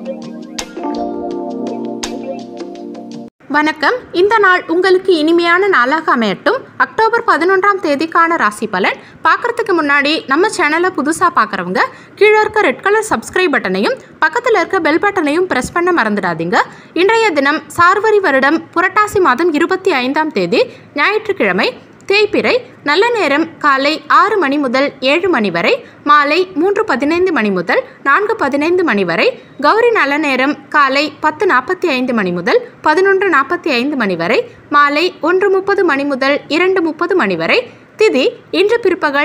வணக்கம். இந்த நாள் உங்களுக்கு இனிமையான நாளாக அமையட்டும். அக்டோபர் 11ஆம் தேதிக்கான ராசி பலன் பார்க்குறதுக்கு முன்னாடி நம்ம சேனலை புதுசாக பார்க்குறவங்க கீழே இருக்க ரெட் கலர் சப்ஸ்கிரைப் பட்டனையும் பக்கத்தில் இருக்க பெல் பட்டனையும் ப்ரெஸ் பண்ண மறந்துடாதீங்க. இன்றைய தினம் சார்வரி வருடம் புரட்டாசி மாதம் 25ஆம் தேதி ஞாயிற்றுக்கிழமை. தேய்பிறை. நல்ல நேரம் காலை 6 மணி முதல் 7 மணி வரை, மாலை 3:15 மணி முதல் 4:15 மணி வரை. கௌரி நல்ல நேரம் காலை 10:45 மணி முதல் 11:45 மணி வரை, மாலை 1:30 மணி முதல் 2:30 மணி வரை. திதி இன்று பிற்பகல்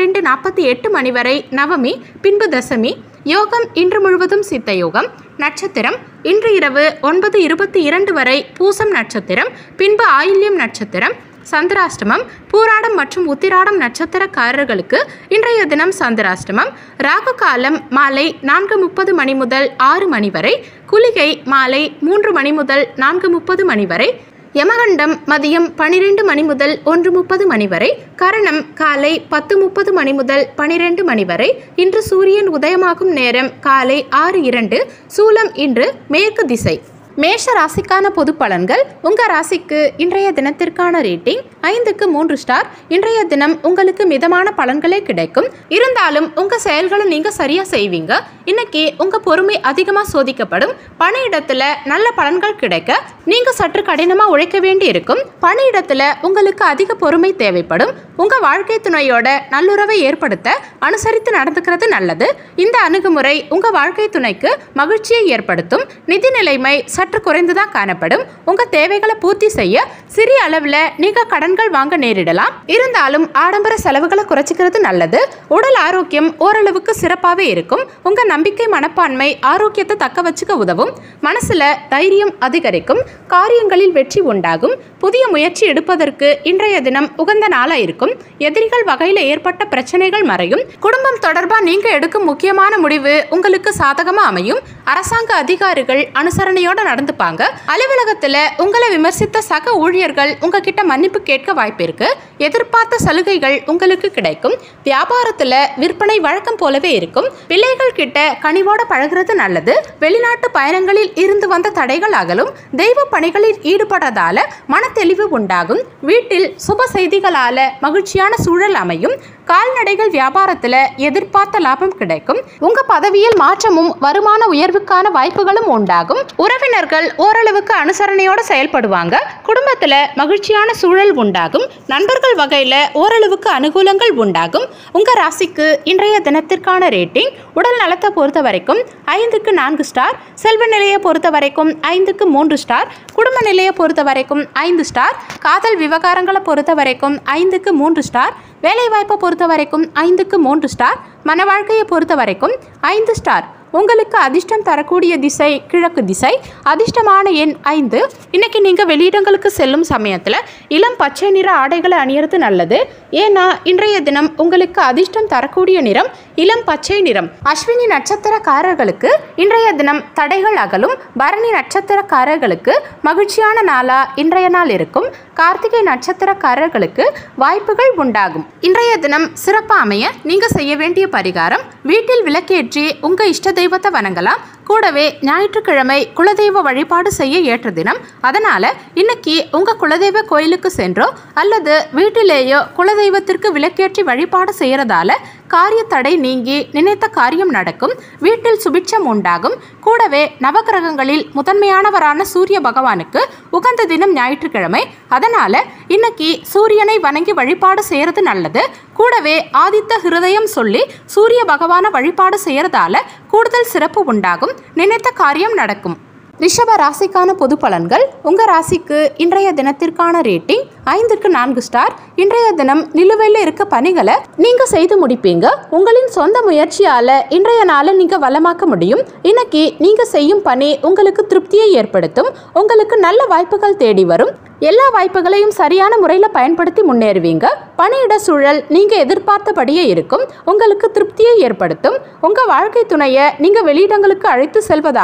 12:48 மணி வரை நவமி, பின்பு தசமி. யோகம் இன்று முழுவதும் சித்த யோகம். நட்சத்திரம் இன்று இரவு 9:22 வரை பூசம் நட்சத்திரம், பின்பு ஆயில்யம் நட்சத்திரம். சந்திராஷ்டமம் பூராடம் மற்றும் உத்திராடம் நட்சத்திரக்காரர்களுக்கு இன்றைய தினம் சந்திராஷ்டமம். ராகு காலம் மாலை 4:30 மணி முதல் 6 மணி வரை, குளிகை மாலை 3 மணி முதல் 4:30 மணி வரை, யமகண்டம் மதியம் 12 மணி முதல் 1:30 மணி வரை, கரணம் காலை 10:30 மணி முதல் 12 மணி வரை. இன்று சூரியன் உதயமாகும் நேரம் காலை 6:02. சூலம் இன்று மேற்கு திசை. மேஷ ராசிக்கான பொது பலன்கள். உங்கள் ராசிக்கு இன்றைய தினத்திற்கான ரேட்டிங் 5க்கு 3 ஸ்டார். இன்றைய தினம் உங்களுக்கு மிதமான பலன்களே கிடைக்கும். இருந்தாலும் உங்கள் செயல்களை நீங்கள் சரியாக செய்வீங்க. இன்னைக்கு உங்கள் பொறுமை அதிகமாக சோதிக்கப்படும். பணியிடத்தில் நல்ல பலன்கள் கிடைக்க நீங்கள் சற்று கடினமாக உழைக்க வேண்டி இருக்கும். பணியிடத்தில் உங்களுக்கு அதிக பொறுமை தேவைப்படும். உங்கள் வாழ்க்கை துணையோட நல்லுறவை ஏற்படுத்த அனுசரித்து நடந்துக்கிறது நல்லது. இந்த அணுகுமுறை உங்கள் வாழ்க்கை துணைக்கு மகிழ்ச்சியை ஏற்படுத்தும். நிதி நிலைமை சற்று குறைந்துதான் காணப்படும். உங்க தேவைகளை பூர்த்தி செய்ய சிறிய அளவில் நீங்க கடன்கள் வாங்க நேரிடலாம். இருந்தாலும் ஆடம்பர செலவுகளை குறைச்சிக்கிறது நல்லது. உடல் ஆரோக்கியம் ஓரளவுக்கு சிறப்பாகவே இருக்கும். உங்க நம்பிக்கை மனப்பான்மை ஆரோக்கியத்தை தக்க வச்சுக்க உதவும். மனசுல தைரியம் அதிகரிக்கும். காரியங்களில் வெற்றி உண்டாகும். புதிய முயற்சி எடுப்பதற்கு இன்றைய தினம் உகந்த நாளா இருக்கும். எதிரிகள் வகையில் ஏற்பட்ட பிரச்சனைகள் மறையும். குடும்பம் தொடர்பாக நீங்க எடுக்கும் முக்கியமான முடிவு உங்களுக்கு சாதகமா அமையும். அரசாங்க அதிகாரிகள் அனுசரணையோட நடந்துப்பாங்க. அலுவலகத்துல உங்களை விமர்சித்த சக ஊழியர்கள் உங்ககிட்ட மன்னிப்பு கேட்க வாய்ப்பு இருக்கு. எதிர்பார்த்த சலுகைகள் உங்களுக்கு கிடைக்கும். வியாபாரத்துல விற்பனை வழக்கம் போலவே இருக்கும். பிள்ளைகள் கிட்ட கனிவோட பழகிறது நல்லது. வெளிநாட்டு பயணங்களில் இருந்து வந்த தடைகள் அகலும். தெய்வ பணிகளில் ஈடுபடுறதால மன தெளிவு உண்டாகும். வீட்டில் சுப செய்திகளால மகிழ்ச்சியான சூழல் அமையும். கால்நடைகள் வியாபாரத்துல எதிர்பார்த்த லாபம் கிடைக்கும். உங்க பதவியில் மாற்றமும் வருமான உயர்வுக்கான வாய்ப்புகளும் உண்டாகும். உறவினர்கள் ஓரளவுக்கு அனுசரணையோட செயல்படுவாங்க. குடும்பத்துல மகிழ்ச்சியான சூழல் உண்டாகும். நண்பர்கள் வகையில ஓரளவுக்கு அனுகூலங்கள் உண்டாகும். உங்க ராசிக்கு இன்றைய தினத்திற்கான ரேட்டிங் உடல் நலத்தை பொறுத்த வரைக்கும் 5க்கு 4 ஸ்டார். செல்வ நிலையை பொறுத்த வரைக்கும் 5க்கு 3 ஸ்டார். குடும்ப நிலையை பொறுத்த வரைக்கும் 5 ஸ்டார். காதல் விவகாரங்களை பொறுத்த வரைக்கும் 5க்கு 3 ஸ்டார். வேலைவாய்ப்பை பொறுத்த வரைக்கும் 5க்கு 3 ஸ்டார். மன வாழ்க்கையை பொறுத்த வரைக்கும் 5 ஸ்டார். உங்களுக்கு அதிர்ஷ்டம் தரக்கூடிய திசை கிழக்கு திசை. அதிர்ஷ்டமான எண் 5. இன்னைக்கு நீங்கள் வெளியிடங்களுக்கு செல்லும் சமயத்தில் இளம் பச்சை நிற ஆடைகளை அணியறது நல்லது. ஏன்னா இன்றைய தினம் உங்களுக்கு அதிர்ஷ்டம் தரக்கூடிய நிறம் இளம் பச்சை நிறம். அஸ்வினி நட்சத்திரக்காரர்களுக்கு இன்றைய தினம் தடைகள் அகலும். பரணி நட்சத்திரக்காரர்களுக்கு மகிழ்ச்சியான நாளா இன்றைய நாள் இருக்கும். கார்த்திகை நட்சத்திரக்காரர்களுக்கு வாய்ப்புகள் உண்டாகும். இன்றைய தினம் சிறப்பாக அமைய நீங்கள் செய்ய வேண்டிய பரிகாரம், வீட்டில் விளக்கேற்றி உங்கள் இஷ்ட தெய்வத்தை வணங்கலாம். கூடவே ஞாயிற்றுக்கிழமை குலதெய்வ வழிபாடு செய்ய ஏற்ற தினம். அதனால இன்னைக்கு உங்க குலதெய்வ கோயிலுக்கு சென்றோ அல்லது வீட்டிலேயோ குலதெய்வத்திற்கு விளக்கேற்றி வழிபாடு செய்யறதால காரிய தடை நீங்கி நினைத்த காரியம் நடக்கும். வீட்டில் சுபிட்சம் உண்டாகும். கூடவே நவகிரகங்களில் முதன்மையானவரான சூரிய பகவானுக்கு உகந்த தினம் ஞாயிற்றுக்கிழமை. அதனால இன்னைக்கு சூரியனை வணங்கி வழிபாடு செய்யறது நல்லது. கூடவே ஆதித்த ஹிருதயம் சொல்லி சூரிய பகவான வழிபாடு செய்யறதால கூடுதல் சிறப்பு உண்டாகும். நினைத்த காரியம் நடக்கும். ரிஷப ராசிக்கான பொது பலன்கள். உங்கள் ராசிக்கு இன்றைய தினத்திற்கான ரேட்டிங் 5க்கு 4 ஸ்டார். இன்றைய தினம் நிலுவையில் இருக்க பணிகளை நீங்கள் செய்து முடிப்பீங்க. உங்களின் சொந்த முயற்சியால் இன்றைய நாளை நீங்கள் வளமாக்க முடியும். இன்னைக்கு நீங்கள் செய்யும் பணி உங்களுக்கு திருப்தியை ஏற்படுத்தும். உங்களுக்கு நல்ல வாய்ப்புகள் தேடி வரும். எல்லா வாய்ப்புகளையும் சரியான முறையில் பயன்படுத்தி முன்னேறுவீங்க. பணியிட சூழல் நீங்கள் எதிர்பார்த்தபடியே இருக்கும். உங்களுக்கு திருப்தியை ஏற்படுத்தும். உங்கள் வாழ்க்கை துணையை நீங்கள் வெளியிடங்களுக்கு அழைத்து செல்வதால்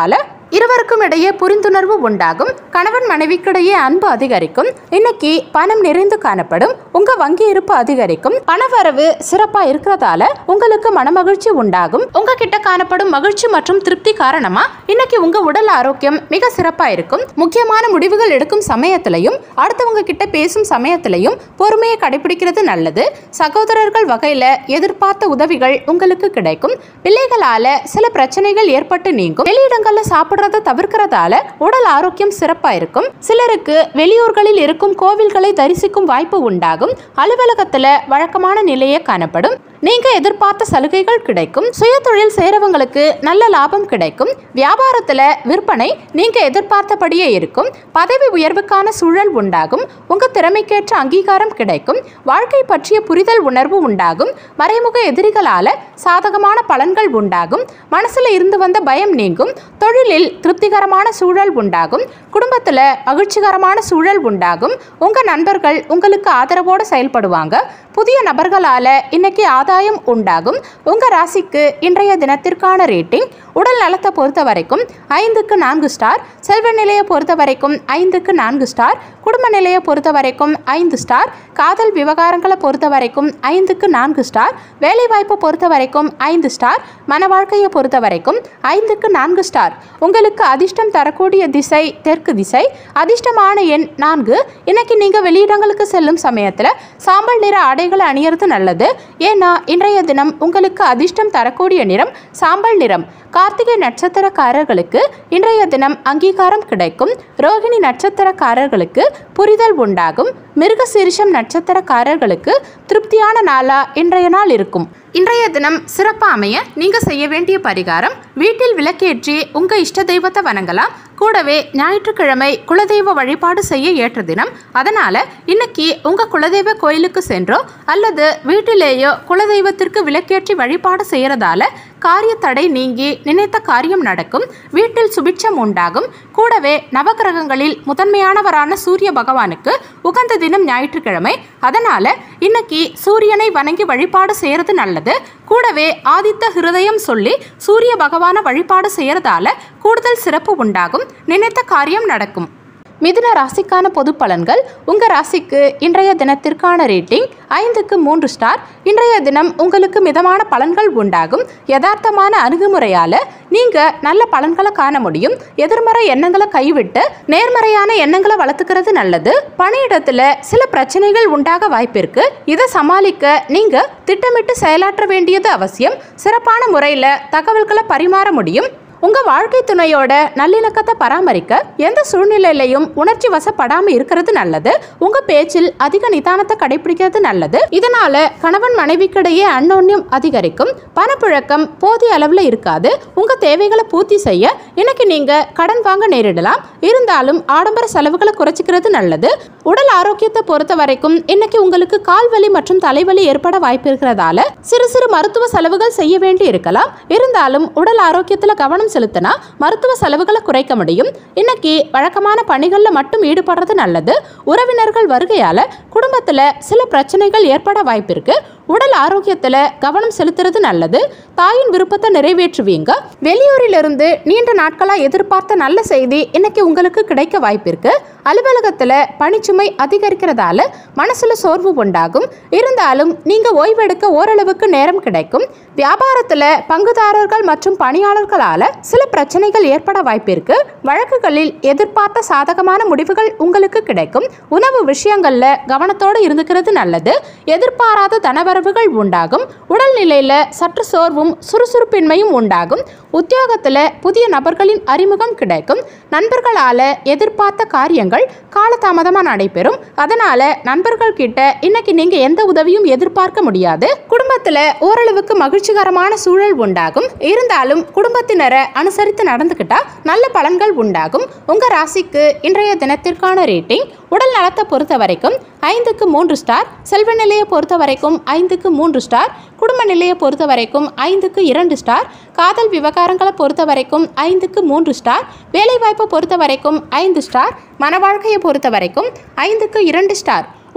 இருவருக்கும் இடையே புரிந்துணர்வு உண்டாகும். கணவன் மனைவிக்கிடையே அன்பு அதிகரிக்கும். இன்னைக்கு பணம் நிறைந்து காணப்படும். உங்க வங்கி இருப்பு அதிகரிக்கும். பணவரவு சிறப்பா இருக்கிறதால உங்களுக்கு மனமகிழ்ச்சி உண்டாகும். உங்ககிட்ட காணப்படும் மகிழ்ச்சி மற்றும் திருப்தி காரணமா இன்னைக்கு உங்க உடல் ஆரோக்கியம் மிக சிறப்பா இருக்கும். முக்கியமான முடிவுகள் எடுக்கும் சமயத்திலையும் அடுத்தவங்க கிட்ட பேசும் சமயத்திலையும் பொறுமையை கடைபிடிக்கிறது நல்லது. சகோதரர்கள் வகையில எதிர்பார்த்த உதவிகள் உங்களுக்கு கிடைக்கும். பிள்ளைகளால சில பிரச்சனைகள் ஏற்பட்டு நீங்கும். வெளியிடங்கள்ல சாப்பிடுறத தவிர்க்கிறதால உடல் ஆரோக்கியம் சிறப்பா இருக்கும். சிலருக்கு வெளியூர்களில் இருக்கும் கோவில்களை தரிசிக்கும் வாய்ப்பு உண்டாகும். அலுவலகத்துல வழக்கமான நிலையே காணப்படும். நீங்க எதிர்பார்த்த சலுகைகள் கிடைக்கும். சுய தொழில் செய்றவங்களுக்கு நல்ல லாபம் கிடைக்கும். வியாபாரத்துல விற்பனை நீங்க எதிர்பார்த்தபடியே இருக்கும். பதவி உயர்வுக்கான சூழல் உண்டாகும். உங்க திறமைக்கேற்ற அங்கீகாரம் கிடைக்கும். வாழ்க்கை பற்றிய புரிதல் உணர்வு உண்டாகும். மறைமுக எதிரிகளால சாதகமான பலன்கள் உண்டாகும். மனசுல இருந்து வந்த பயம் நீங்கும். தொழிலில் திருப்திகரமான சூழல் உண்டாகும். குடும்பத்துல மகிழ்ச்சிகரமான சூழல் உண்டாகும். உங்க நண்பர்கள் உங்களுக்கு ஆதரவோடு செயல்படுவாங்க. புதிய நபர்களால இன்னைக்கு ஆதாயம் உண்டாகும். உங்க ராசிக்கு இன்றைய தினத்திற்கான ரேட்டிங் உடல் நலத்தை பொறுத்த வரைக்கும் 5க்கு 4 ஸ்டார், செல்வ நிலையை பொறுத்த வரைக்கும் 5க்கு 4 ஸ்டார், குடும்ப நிலையை பொறுத்த வரைக்கும் 5 ஸ்டார், காதல் விவகாரங்களை பொறுத்த வரைக்கும் 5க்கு 4 ஸ்டார், வேலைவாய்ப்பை பொறுத்த வரைக்கும் 5 ஸ்டார், மன வாழ்க்கையை பொறுத்த வரைக்கும் 5க்கு 4 ஸ்டார். உங்களுக்கு அதிர்ஷ்டம் தரக்கூடிய திசை தெற்கு திசை. அதிர்ஷ்டமான எண் 4. இன்னைக்கு நீங்க வெளியிடங்களுக்கு செல்லும் சமயத்துல சாம்பல் நிற ஆடைகளை அணியறது நல்லது. ஏன்னா இன்றைய தினம் உங்களுக்கு அதிர்ஷ்டம் தரக்கூடிய நிறம் சாம்பல் நிறம். கார்த்திகை நட்சத்திரக்காரர்களுக்கு இன்றைய தினம் அங்கீகாரம் கிடைக்கும். ரோகிணி நட்சத்திரக்காரர்களுக்கு புரிதல் உண்டாகும். மிருகசீரிஷம் நட்சத்திரக்காரர்களுக்கு திருப்தியான நாளா இன்றைய நாள் இருக்கும். இன்றைய தினம் சிறப்பா அமைய நீங்க செய்ய வேண்டிய பரிகாரம், வீட்டில் விளக்கேற்றி உங்க இஷ்ட தெய்வத்தை வணங்கலாம். கூடவே ஞாயிற்றுக்கிழமை குலதெய்வ வழிபாடு செய்ய ஏற்ற தினம். அதனால இன்னைக்கு உங்க குலதெய்வ கோயிலுக்கு சென்றோ அல்லது வீட்டிலேயோ குலதெய்வத்திற்கு விளக்கேற்றி வழிபாடு செய்யறதால காரிய தடை நீங்கி நினைத்த காரியம் நடக்கும். வீட்டில் சுபிட்சம் உண்டாகும். கூடவே நவகிரகங்களில் முதன்மையானவரான சூரிய பகவானுக்கு உகந்த தினம் ஞாயிற்றுக்கிழமை. அதனால இன்னைக்கு சூரியனை வணங்கி வழிபாடு செய்யறது நல்லது. கூடவே ஆதித்த ஹிருதயம் சொல்லி சூரிய பகவானை வழிபாடு செய்யறதால கூடுதல் சிறப்பு உண்டாகும். நினைத்த காரியம் நடக்கும். மிதுன ராசிக்கான பொது பலன்கள். உங்க ராசிக்கு இன்றைய தினத்திற்கான ரேட்டிங் 5க்கு 3 ஸ்டார். இன்றைய தினம் உங்களுக்கு மிதமான பலன்கள் உண்டாகும். யதார்த்தமான அணுகுமுறையால நீங்க நல்ல பலன்களை காண முடியும். எதிர்மறை எண்ணங்களை கைவிட்டு நேர்மறையான எண்ணங்களை வளர்த்துக்கிறது நல்லது. பணியிடத்துல சில பிரச்சனைகள் உண்டாக வாய்ப்பிருக்கு. இதை சமாளிக்க நீங்க திட்டமிட்டு செயலாற்ற வேண்டியது அவசியம். சிறப்பான முறையில் தகவல்களை பரிமாற முடியும். உங்க வாழ்க்கை துணையோட நல்லிணக்கத்தை பராமரிக்க எந்த சூழ்நிலையிலையும் உணர்ச்சி வசப்படாம இருக்கிறது நல்லது. உங்க பேச்சில் அதிக நிதானத்தை கடைபிடிக்கிறது நல்லது. இதனால கணவன் மனைவிக்கிடையே அந்யோன்யம் அதிகரிக்கும். பணப்புழக்கம் போதிய அளவுல இருக்காது. உங்க தேவைகளை பூர்த்தி செய்ய இன்னைக்கு நீங்க கடன் வாங்க நேரிடலாம். இருந்தாலும் ஆடம்பர செலவுகளை குறைச்சிக்கிறது நல்லது. உடல் ஆரோக்கியத்தை பொறுத்த வரைக்கும் இன்னைக்கு உங்களுக்கு கால்வலி மற்றும் தலைவலி ஏற்பட வாய்ப்பு இருக்கிறதால சிறு சிறு மருத்துவ செலவுகள் செய்ய வேண்டி இருக்கலாம். இருந்தாலும் உடல் ஆரோக்கியத்துல கவனம் செலுத்தினா மருத்துவ செலவுகளை குறைக்க முடியும். இன்னைக்கு வழக்கமான பணிகள்ல மட்டும் ஈடுபடுறது நல்லது. உறவினர்கள் வருகையால குடும்பத்துல சில பிரச்சனைகள் ஏற்பட வாய்ப்பிருக்கு. உடல் ஆரோக்கியத்துல கவனம் செலுத்துறது நல்லது. தாயின் விருப்பத்தை நிறைவேற்றுவீங்க. வெளியூரிலிருந்து நீண்ட நாட்களா எதிர்பார்த்த நல்ல செய்தி இன்னைக்கு உங்களுக்கு கிடைக்க வாய்ப்பிருக்கு. அலுவலகத்துல பணிச்சுமை அதிகரிக்கிறதால மனசுல சோர்வு உண்டாகும். இருந்தாலும் நீங்க ஓய்வெடுக்க ஓரளவுக்கு நேரம் கிடைக்கும். வியாபாரத்துல பங்குதாரர்கள் மற்றும் பணியாளர்களால சில பிரச்சனைகள் ஏற்பட வாய்ப்பிருக்கு. வழக்குகளில் எதிர்பார்த்த சாதகமான முடிவுகள் உங்களுக்கு கிடைக்கும். உணவு விஷயங்கள்ல கவனத்தோடு இருந்துக்கிறது நல்லது. எதிர்பாராத தனவரவுகள் உண்டாகும். உடல்நிலையில சற்று சோர்வும் சுறுசுறுப்பின்மையும் உண்டாகும். உத்தியோகத்துல புதிய நபர்களின் அறிமுகம் கிடைக்கும். நண்பர்களால எதிர்பார்த்த காரியங்கள் காலதாமதமா நடைபெறும். அதனால நண்பர்கள் கிட்ட இன்னைக்கு நீங்க எந்த உதவியும் எதிர்பார்க்க முடியாது. குடும்பத்துல ஓரளவுக்கு மகிழ்ச்சிகரமான சூழல் உண்டாகும். இருந்தாலும் குடும்பத்தினரை அனுசரித்து நடந்துக்கிட்டா நல்ல பலன்கள் உண்டாகும். உங்க ராசிக்கு இன்றைய தினத்திற்கான ரேட்டிங் உடல் நலத்தை பொறுத்த வரைக்கும் 5க்கு 3 ஸ்டார், செல்வ நிலையை பொறுத்த வரைக்கும் 5க்கு 3 ஸ்டார், குடும்ப நிலையை பொறுத்த வரைக்கும் 5க்கு 2 ஸ்டார், காதல் விவகாரங்களை பொறுத்த வரைக்கும் 5க்கு 3 ஸ்டார், வேலைவாய்ப்பை பொறுத்த வரைக்கும் 5 ஸ்டார், மன வாழ்க்கையை பொறுத்த வரைக்கும் 5க்கு 2 ஸ்டார்.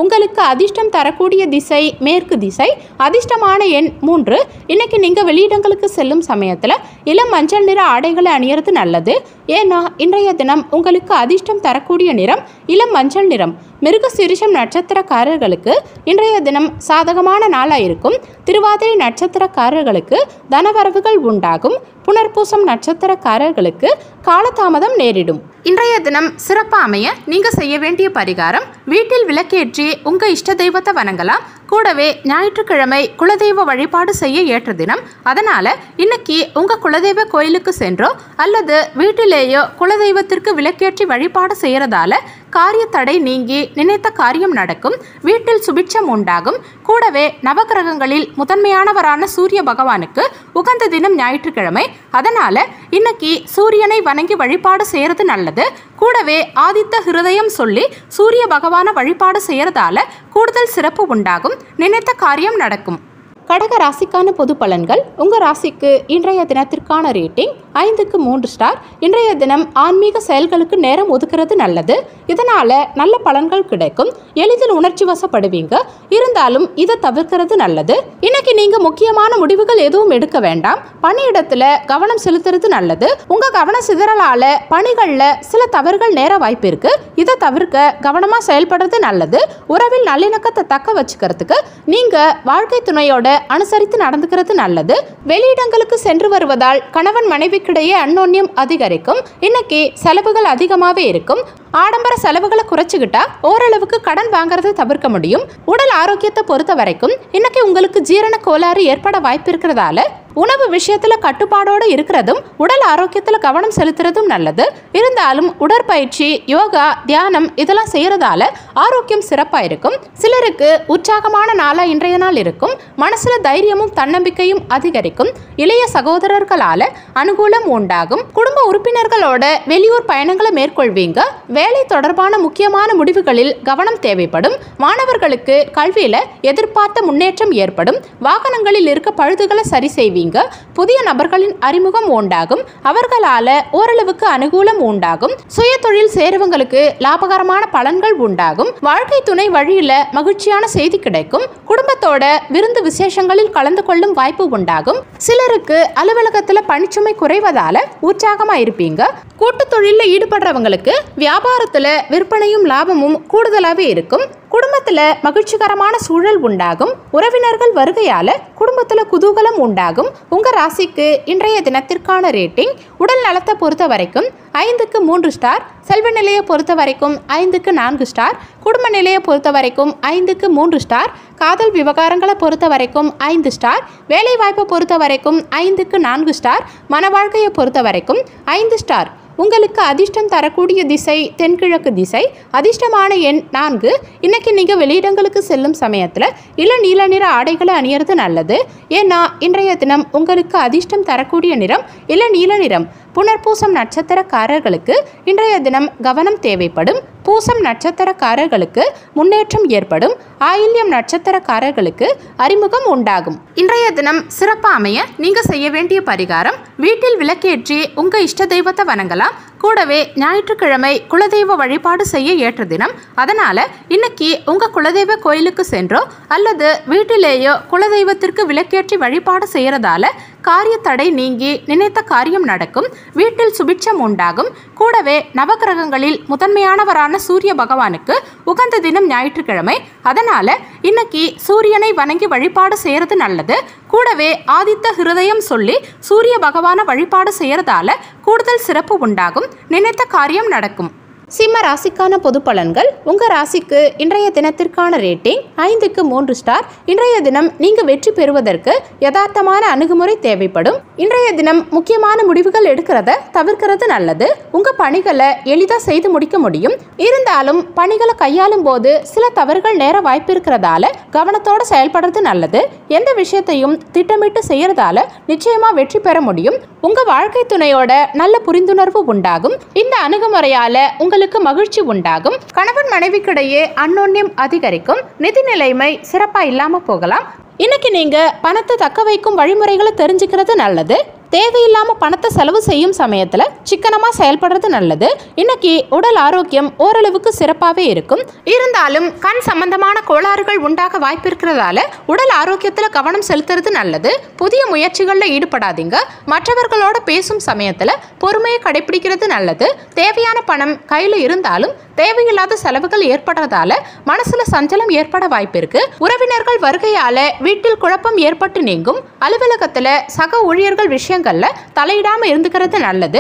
உங்களுக்கு அதிர்ஷ்டம் தரக்கூடிய திசை மேற்கு திசை. அதிர்ஷ்டமான எண் 3. இன்னைக்கு நீங்கள் வெளியிடங்களுக்கு செல்லும் சமயத்தில் இளம் மஞ்சள் நிற ஆடைகளை அணியறது நல்லது. ஏன்னா இன்றைய தினம் உங்களுக்கு அதிர்ஷ்டம் தரக்கூடிய நிறம் இளம் மஞ்சள் நிறம். மிருகசீரிஷம் நட்சத்திரக்காரர்களுக்கு இன்றைய தினம் சாதகமான நாளாக இருக்கும். திருவாதிரை நட்சத்திரக்காரர்களுக்கு தனவரவுகள் உண்டாகும். புனர்பூசம் நட்சத்திரக்காரர்களுக்கு காலதாமதம் நேரிடும். இன்றைய தினம் சிறப்பாக அமைய நீங்கள் செய்ய வேண்டிய பரிகாரம், வீட்டில் விளக்கேற்றி உங்கள் இஷ்ட தெய்வத்தை வணங்கலாம். கூடவே ஞாயிற்றுக்கிழமை குலதெய்வ வழிபாடு செய்ய ஏற்ற தினம். அதனால் இன்னைக்கு உங்கள் குலதெய்வ கோயிலுக்கு சென்றோ அல்லது வீட்டிலேயோ குலதெய்வத்திற்கு விளக்கேற்றி வழிபாடு செய்கிறதால காரிய தடை நீங்கி நினைத்த காரியம் நடக்கும். வீட்டில் சுபிட்சம் உண்டாகும். கூடவே நவகிரகங்களில் முதன்மையானவரான சூரிய பகவானுக்கு உகந்த தினம் ஞாயிற்றுக்கிழமை. அதனால் இன்னைக்கு சூரியனை வணங்கி வழிபாடு செய்கிறது நல்லது. கூடவே ஆதித்த ஹிருதயம் சொல்லி சூரிய பகவானை வழிபாடு செய்கிறதால கூடுதல் சிறப்பு உண்டாகும். நினைத்த காரியம் நடக்கும். கடக ராசிக்கான பொது பலன்கள். உங்கள் ராசிக்கு இன்றைய தினத்திற்கான ரேட்டிங் 5க்கு 3 ஸ்டார். இன்றைய தினம் ஆன்மீக செயல்களுக்கு நேரம் ஒதுக்கிறது நல்லது. இதனால் நல்ல பலன்கள் கிடைக்கும். எளிதில் உணர்ச்சி வசப்படுவீங்க. இருந்தாலும் இதை தவிர்க்கிறது நல்லது. இன்னைக்கு நீங்கள் முக்கியமான முடிவுகள் எதுவும் எடுக்க வேண்டாம். பணியிடத்தில் கவனம் செலுத்துறது நல்லது. உங்கள் கவன சிதறலால் பணிகளில் சில தவறுகள் நேர வாய்ப்பு இருக்கு. இதை தவிர்க்க கவனமாக செயல்படுறது நல்லது. உறவில் நல்லிணக்கத்தை தக்க வச்சுக்கிறதுக்கு நீங்கள் வாழ்க்கை துணையோட அனுசரித்து நடந்துக்கிறது நல்லது. வெளியிடங்களுக்கு சென்று வருவதால் கணவன் மனைவிக்கிடையே அந்யோன்யம் அதிகரிக்கும். இன்னைக்கு செலவுகள் அதிகமாகவே இருக்கும். ஆடம்பர செலவுகளை குறைச்சிக்கிட்டா ஓரளவுக்கு கடன் வாங்குறதை தவிர்க்க முடியும். உடல் ஆரோக்கியத்தை பொறுத்த வரைக்கும் இன்னைக்கு உங்களுக்கு ஜீரண கோளாறு ஏற்பட வாய்ப்பு இருக்கிறதால உணவு விஷயத்தில் கட்டுப்பாடோடு இருக்கிறதும் உடல் ஆரோக்கியத்தில் கவனம் செலுத்துறதும் நல்லது. இருந்தாலும் உடற்பயிற்சி, யோகா, தியானம் இதெல்லாம் செய்கிறதால ஆரோக்கியம் சிறப்பாக இருக்கும். சிலருக்கு உற்சாகமான நாளாக இன்றைய நாள் இருக்கும். மனசில் தைரியமும் தன்னம்பிக்கையும் அதிகரிக்கும். இளைய சகோதரர்களால் அனுகூலம் உண்டாகும். குடும்ப உறுப்பினர்களோட வெளியூர் பயணங்களை மேற்கொள்வீங்க. வேலை தொடர்பான முக்கியமான முடிவுகளில் கவனம் தேவைப்படும். மாணவர்களுக்கு கல்வியில் எதிர்பார்த்த முன்னேற்றம் ஏற்படும். வாகனங்களில் இருக்க பழுதுகளை சரி செய்வீங்க. புதிய நபர்களின் அறிமுகம் உண்டாகும். அவர்களால ஓரளவுக்கு அனுகூலம் உண்டாகும். சுய தொழில் சேருவங்களுக்கு லாபகரமான பலன்கள் உண்டாகும். வாழ்க்கை துணை வழியில மகிழ்ச்சியான செய்தி கிடைக்கும். குடும்பத்தோட விருந்து விசேஷங்களில் கலந்து கொள்ளும் வாய்ப்பு உண்டாகும். சிலருக்கு அலுவலகத்தில் பணிச்சுமை குறைவதால உற்சாகமா இருப்பீங்க. கூட்டு தொழிலில் ஈடுபடுறவங்களுக்கு வியாபாரத்தில் விற்பனையும் லாபமும் கூடுதலாகவே இருக்கும். குடும்பத்தில் மகிழ்ச்சிகரமான சூழல் உண்டாகும். உறவினர்கள் வருகையால குடும்பத்தில் குதூகலம் உண்டாகும். உங்கள் ராசிக்கு இன்றைய தினத்திற்கான ரேட்டிங் உடல் நலத்தை பொறுத்த வரைக்கும் 5க்கு 3 ஸ்டார். செல்வ நிலையை பொறுத்த வரைக்கும் 5க்கு 4 ஸ்டார். குடும்ப நிலையை பொறுத்த வரைக்கும் 5க்கு 3 ஸ்டார். காதல் விவகாரங்களை பொறுத்த வரைக்கும் 5 ஸ்டார். வேலை வாய்ப்பை பொறுத்த வரைக்கும் 5க்கு 4 ஸ்டார். மன வாழ்க்கையை பொறுத்த வரைக்கும் 5 ஸ்டார். உங்களுக்கு அதிர்ஷ்டம் தரக்கூடிய திசை தென்கிழக்கு திசை. அதிர்ஷ்டமான எண் 4. இன்னைக்கு நீங்கள் வெளியிடங்களுக்கு செல்லும் சமயத்தில் நீல நிற ஆடைகளை அணியறது நல்லது. ஏன்னா இன்றைய தினம் உங்களுக்கு அதிர்ஷ்டம் தரக்கூடிய நிறம் நீல நிறம். புனர்பூசம் நட்சத்திரக்காரர்களுக்கு இன்றைய தினம் கவனம் தேவைப்படும். பூசம் நட்சத்திரக்காரர்களுக்கு முன்னேற்றம் ஏற்படும். ஆயில்யம் நட்சத்திரக்காரர்களுக்கு அறிமுகம் உண்டாகும். இன்றைய தினம் சிறப்பாக அமைய நீங்கள் செய்ய வேண்டிய பரிகாரம், வீட்டில் விளக்கேற்றி உங்கள் இஷ்ட தெய்வத்தை வணங்கலாம். கூடவே ஞாயிற்றுக்கிழமை குலதெய்வ வழிபாடு செய்ய ஏற்ற தினம். அதனால் இன்னைக்கு உங்கள் குலதெய்வ கோயிலுக்கு சென்றோ அல்லது வீட்டிலேயோ குலதெய்வத்திற்கு விளக்கேற்றி வழிபாடு செய்கிறதால காரிய தடை நீங்கி நினைத்த காரியம் நடக்கும். வீட்டில் சுபிட்சம் உண்டாகும். கூடவே நவகிரகங்களில் முதன்மையானவரான சூரிய பகவானுக்கு உகந்த தினம் ஞாயிற்றுக்கிழமை. அதனால் இன்னைக்கு சூரியனை வணங்கி வழிபாடு செய்கிறது நல்லது. கூடவே ஆதித்த ஹிருதயம் சொல்லி சூரிய பகவானை வழிபாடு செய்கிறதால கூடுதல் சிறப்பு உண்டாகும். நினைத்த காரியம் நடக்கும். சிம்ம ராசிக்கான பொது பலன்கள். உங்கள் ராசிக்கு இன்றைய தினத்திற்கான ரேட்டிங் 5க்கு 3 ஸ்டார். இன்றைய தினம் நீங்கள் வெற்றி பெறுவதற்கு யதார்த்தமான அணுகுமுறை தேவைப்படும். இன்றைய தினம் முக்கியமான முடிவுகள் எடுக்கிறத தவிர்க்கிறது நல்லது. உங்கள் பணிகளை எளிதாக செய்து முடிக்க முடியும். இருந்தாலும் பணிகளை கையாளும் போது சில தவறுகள் நேர வாய்ப்பு இருக்கிறதால கவனத்தோடு செயல்படுறது நல்லது. எந்த விஷயத்தையும் திட்டமிட்டு செய்யறதால நிச்சயமாக வெற்றி பெற முடியும். உங்கள் வாழ்க்கை துணையோட நல்ல புரிந்துணர்வு உண்டாகும். இந்த அணுகுமுறையால உங்களுக்கு மகிழ்ச்சி உண்டாகும். கணவன் மனைவிக்கிடையே அந்யோன்யம் அதிகரிக்கும். நிதி நிலைமை சிறப்பாக இல்லாமல் போகலாம். இன்னைக்கு நீங்க பணத்தை தக்க வைக்கும் வழிமுறைகளை தெரிஞ்சுக்கிறது நல்லது. தேவையில்லாம பணத்தை செலவு செய்யும் சமயத்துல சிக்கனமா செயல்படுறது நல்லது. இன்னைக்கு உடல் ஆரோக்கியம் ஓரளவுக்கு சிறப்பாகவே இருக்கும். இருந்தாலும் கண் சம்பந்தமான கோளாறுகள் உண்டாக வாய்ப்பு இருக்கிறதால உடல் ஆரோக்கியத்துல கவனம் செலுத்துறது நல்லது. புதிய முயற்சிகள்ல ஈடுபடாதீங்க. மற்றவர்களோட பேசும் சமயத்துல பொறுமையை கடைபிடிக்கிறது நல்லது. தேவையான பணம் கையில இருந்தாலும் தேவையில்லாத செலவுகள் ஏற்படுறதால மனசுல சஞ்சலம் ஏற்பட வாய்ப்பு இருக்கு. உறவினர்கள் வருகையால வீட்டில் குழப்பம் ஏற்பட்டு நீங்கும். அலுவலகத்துல சக ஊழியர்கள் விஷயங்கள்ல தலையிடாம இருந்துக்கிறது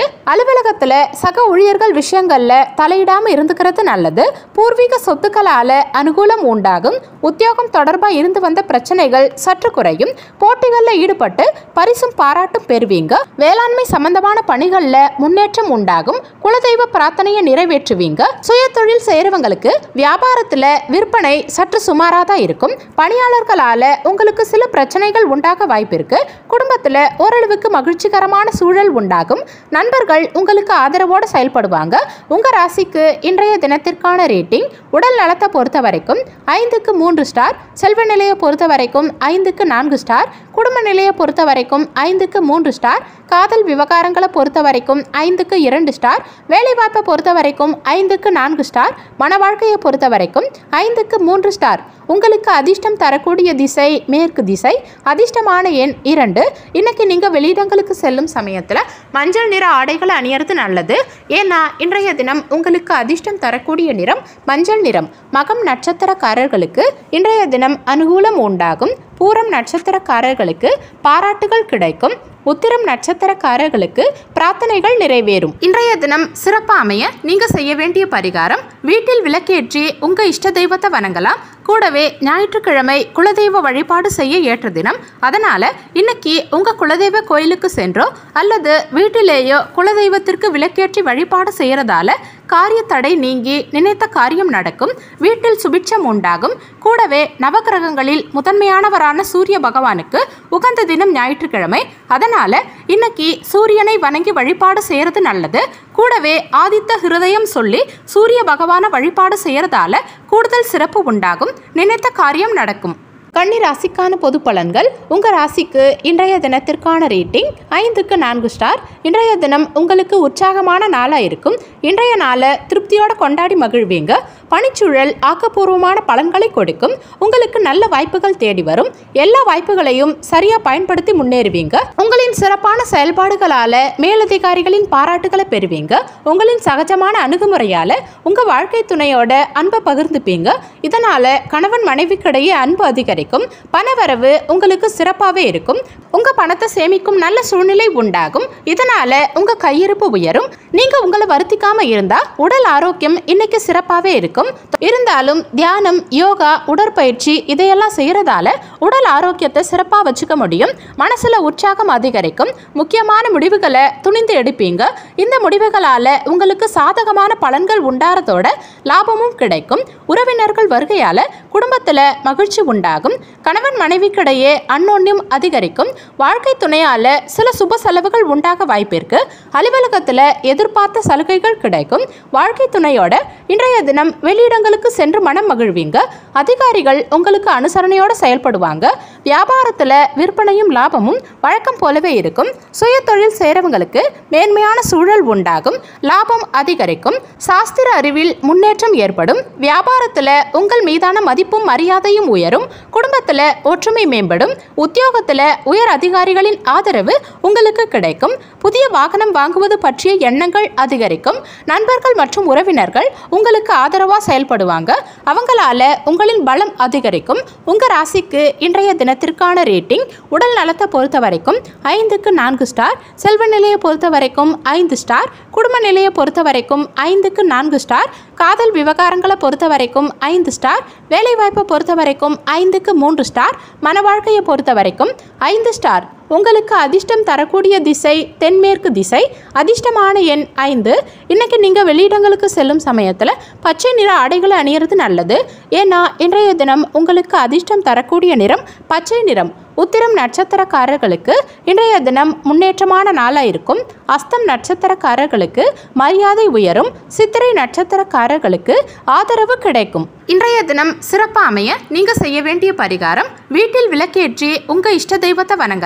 நல்லது. பூர்வீக சொத்துக்களால அனுகூலம் உண்டாகும். உத்தியோகம் தொடர்பா இருந்து வந்த பிரச்சனைகள் சற்று குறையும். போட்டிகளில் ஈடுபட்டு பரிசும் பாராட்டும் பெறுவீங்க. வேளாண்மை சம்பந்தமான பணிகள்ல முன்னேற்றம் உண்டாகும். குலதெய்வ பிரார்த்தனையை நிறைவேற்றுவீங்க. சுய தொழில் செய்யறவங்களுக்கு வியாபாரத்துல விற்பனை சற்று சுமாராதான் இருக்கும். பணியாளர்களால உங்களுக்கு சில பிரச்சனைகள் உண்டாக வாய்ப்பு இருக்கு. குடும்பத்துல ஓரளவுக்கு மகிழ்ச்சிகரமான சூழல் உண்டாகும். நண்பர்கள் உங்களுக்கு ஆதரவோடு செயல்படுவாங்க. உங்க ராசிக்கு இன்றைய தினத்திற்கான ரேட்டிங் உடல் நலத்தை பொறுத்த வரைக்கும் 5க்கு 3 ஸ்டார், செல்வ நிலையை பொறுத்த வரைக்கும் 5க்கு 4 ஸ்டார், குடும்ப நிலையை பொறுத்த வரைக்கும் 5க்கு 3 ஸ்டார், காதல் விவகாரங்களை பொறுத்த வரைக்கும் 5க்கு 2 ஸ்டார், வேலைவாய்ப்பை பொறுத்த வரைக்கும் 5க்கு 4 ஸ்டார், மன வாழ்க்கையை பொறுத்த வரைக்கும் 5க்கு 3 ஸ்டார். உங்களுக்கு அதிர்ஷ்டம் தரக்கூடிய திசை மேற்கு திசை. அதிர்ஷ்டமான எண் 2. இன்னைக்கு நீங்க வெளியிடங்களுக்கு செல்லும் சமயத்துல மஞ்சள் நிற ஆடைகளை அணியறது நல்லது. ஏன்னா இன்றைய தினம் உங்களுக்கு அதிர்ஷ்டம் தரக்கூடிய நிறம் மஞ்சள் நிறம். மகம் நட்சத்திரக்காரர்களுக்கு இன்றைய தினம் அனுகூலம் உண்டாகும். பூரம் நட்சத்திரக்காரர்களுக்கு பாராட்டுகள் கிடைக்கும். உத்திரம் நட்சத்திரக்காரர்களுக்கு பிரார்த்தனைகள் நிறைவேறும். இன்றைய தினம் சிறப்பா அமைய நீங்க செய்ய வேண்டிய பரிகாரம், வீட்டில் விளக்கேற்றி உங்க இஷ்ட தெய்வத்தை வணங்கலாம். கூடவே ஞாயிற்றுக்கிழமை குலதெய்வ வழிபாடு செய்ய ஏற்ற தினம். அதனால இன்னைக்கு உங்க குலதெய்வ கோயிலுக்கு சென்றோ அல்லது வீட்டிலேயோ குலதெய்வத்திற்கு விளக்கேற்றி வழிபாடு செய்யறதால காரிய தடை நீங்கி நினைத்த காரியம் நடக்கும். வீட்டில் சுபிட்சம் உண்டாகும். கூடவே நவகிரகங்களில் முதன்மையானவரான சூரிய பகவானுக்கு உகந்த தினம் ஞாயிற்றுக்கிழமை. அதனால இன்னைக்கு சூரியனை வணங்கி வழிபாடு செய்யறது நல்லது. கூடவே ஆதித்த ஹிருதயம் சொல்லி சூரிய பகவான வழிபாடு செய்யறதால கூடுதல் சிறப்பு உண்டாகும். நினைத்த காரியம் நடக்கும். கன்னி ராசிக்கான பொது பலன்கள். உங்க ராசிக்கு இன்றைய தினத்திற்கான ரேட்டிங் 5க்கு 4 ஸ்டார். இன்றைய தினம் உங்களுக்கு உற்சாகமான நாளா இருக்கும். இன்றைய நாளை திருப்தியோட கொண்டாடி மகிழ்வீங்க. பணிச்சூழல் ஆக்கப்பூர்வமான பலன்களை கொடுக்கும். உங்களுக்கு நல்ல வாய்ப்புகள் தேடி வரும். எல்லா வாய்ப்புகளையும் சரியா பயன்படுத்தி முன்னேறுவீங்க. உங்களின் சிறப்பான செயல்பாடுகளால மேலதிகாரிகளின் பாராட்டுகளை பெறுவீங்க. உங்களின் சகஜமான அணுகுமுறையால உங்க வாழ்க்கை துணையோட அன்பை பகிர்ந்துப்பீங்க. இதனால கணவன் மனைவிக்கிடையே அன்பு அதிகரிக்கும். பணவரவு உங்களுக்கு சிறப்பாகவே இருக்கும். உங்க பணத்தை சேமிக்கும் நல்ல சூழ்நிலை உண்டாகும். இதனால உங்க கையிருப்பு உயரும். நீங்க உங்களை வருத்திக்காம இருந்தா உடல் ஆரோக்கியம் இன்னைக்கு சிறப்பாகவே இருக்கும். இருந்தாலும் தியானம், யோகா, உடற்பயிற்சி இதையெல்லாம் செய்யறதால உடல் ஆரோக்கியத்தை சிறப்பாக வச்சுக்க முடியும். மனசுல உற்சாகம் அதிகரிக்கும். முக்கியமான முடிவுகளை துணிந்து எடுப்பீங்க. இந்த முடிவுகளால உங்களுக்கு சாதகமான பலன்கள் உண்டாறதோட லாபமும் கிடைக்கும். உறவினர்கள் வருகையால குடும்பத்துல மகிழ்ச்சி உண்டாகும். கணவன் மனைவிக்கிடையே அன்னோன்யம் அதிகரிக்கும். வாழ்க்கை துணையால சில சுப செலவுகள் உண்டாக வாய்ப்பிருக்கு. அலுவலகத்துல எதிர்பார்த்த சலுகைகள் கிடைக்கும். வாழ்க்கை துணையோட இன்றைய தினம் வெளியிடங்களுக்கு சென்று மனம் மகிழ்வீங்க. அதிகாரிகள் உங்களுக்கு அனுசரணையோட செயல்படுவாங்க. வியாபாரத்துல விற்பனையும் லாபமும் வழக்கம் போலவே இருக்கும். சுய தொழில் செய்றவங்களுக்கு மேன்மையான சூழல் உண்டாகும். லாபம் அதிகரிக்கும். சாஸ்திர அறிவில் முன்னேற்றம் ஏற்படும். வியாபாரத்துல உங்கள் மீதான மதிப்பும் மரியாதையும் உயரும். குடும்பத்துல ஒற்றுமை மேம்படும். உத்தியோகத்துல உயர் அதிகாரிகளின் ஆதரவு உங்களுக்கு கிடைக்கும். புதிய வாகனம் வாங்குவது பற்றிய எண்ணங்கள் அதிகரிக்கும். நண்பர்கள் மற்றும் உறவினர்கள் உங்களுக்கு ஆதரவா செயல்படுவாங்க. அவங்களால உங்களின் பலம் அதிகரிக்கும். உங்க ராசிக்கு இன்றைய தினத்திற்கான ரேட்டிங் உடல் நலத்தை பொறுத்த வரைக்கும் 5க்கு 4 ஸ்டார், செல்வ நிலையை பொறுத்த வரைக்கும் 5 ஸ்டார், குடும்ப நிலையை பொறுத்த வரைக்கும் 5க்கு 4 ஸ்டார், காதல் விவகாரங்களை பொறுத்த வரைக்கும் 5 ஸ்டார், வேலைவாய்ப்பை பொறுத்த வரைக்கும் 5க்கு 3 ஸ்டார், மன வாழ்க்கையை பொறுத்த வரைக்கும் 5 ஸ்டார். உங்களுக்கு அதிர்ஷ்டம் தரக்கூடிய திசை தென்மேற்கு திசை. அதிர்ஷ்டமான எண் 5. இன்னைக்கு நீங்கள் வெளியிடங்களுக்கு செல்லும் சமயத்தில் பச்சை நிற ஆடைகளை அணியிறது நல்லது. ஏன்னா இன்றைய தினம் உங்களுக்கு அதிர்ஷ்டம் தரக்கூடிய நிறம் பச்சை நிறம். உத்திரம் நட்சத்திரக்காரர்களுக்கு இன்றைய தினம் முன்னேற்றமான நாளாக இருக்கும். அஸ்தம் நட்சத்திரக்காரர்களுக்கு மரியாதை உயரும். சித்திரை நட்சத்திரக்காரர்களுக்கு ஆதரவு கிடைக்கும். இன்றைய தினம் சிறப்பாக அமைய நீங்கள் செய்ய வேண்டிய பரிகாரம், வீட்டில் விளக்கேற்றி உங்கள் இஷ்ட தெய்வத்தை வணங்கலாம்.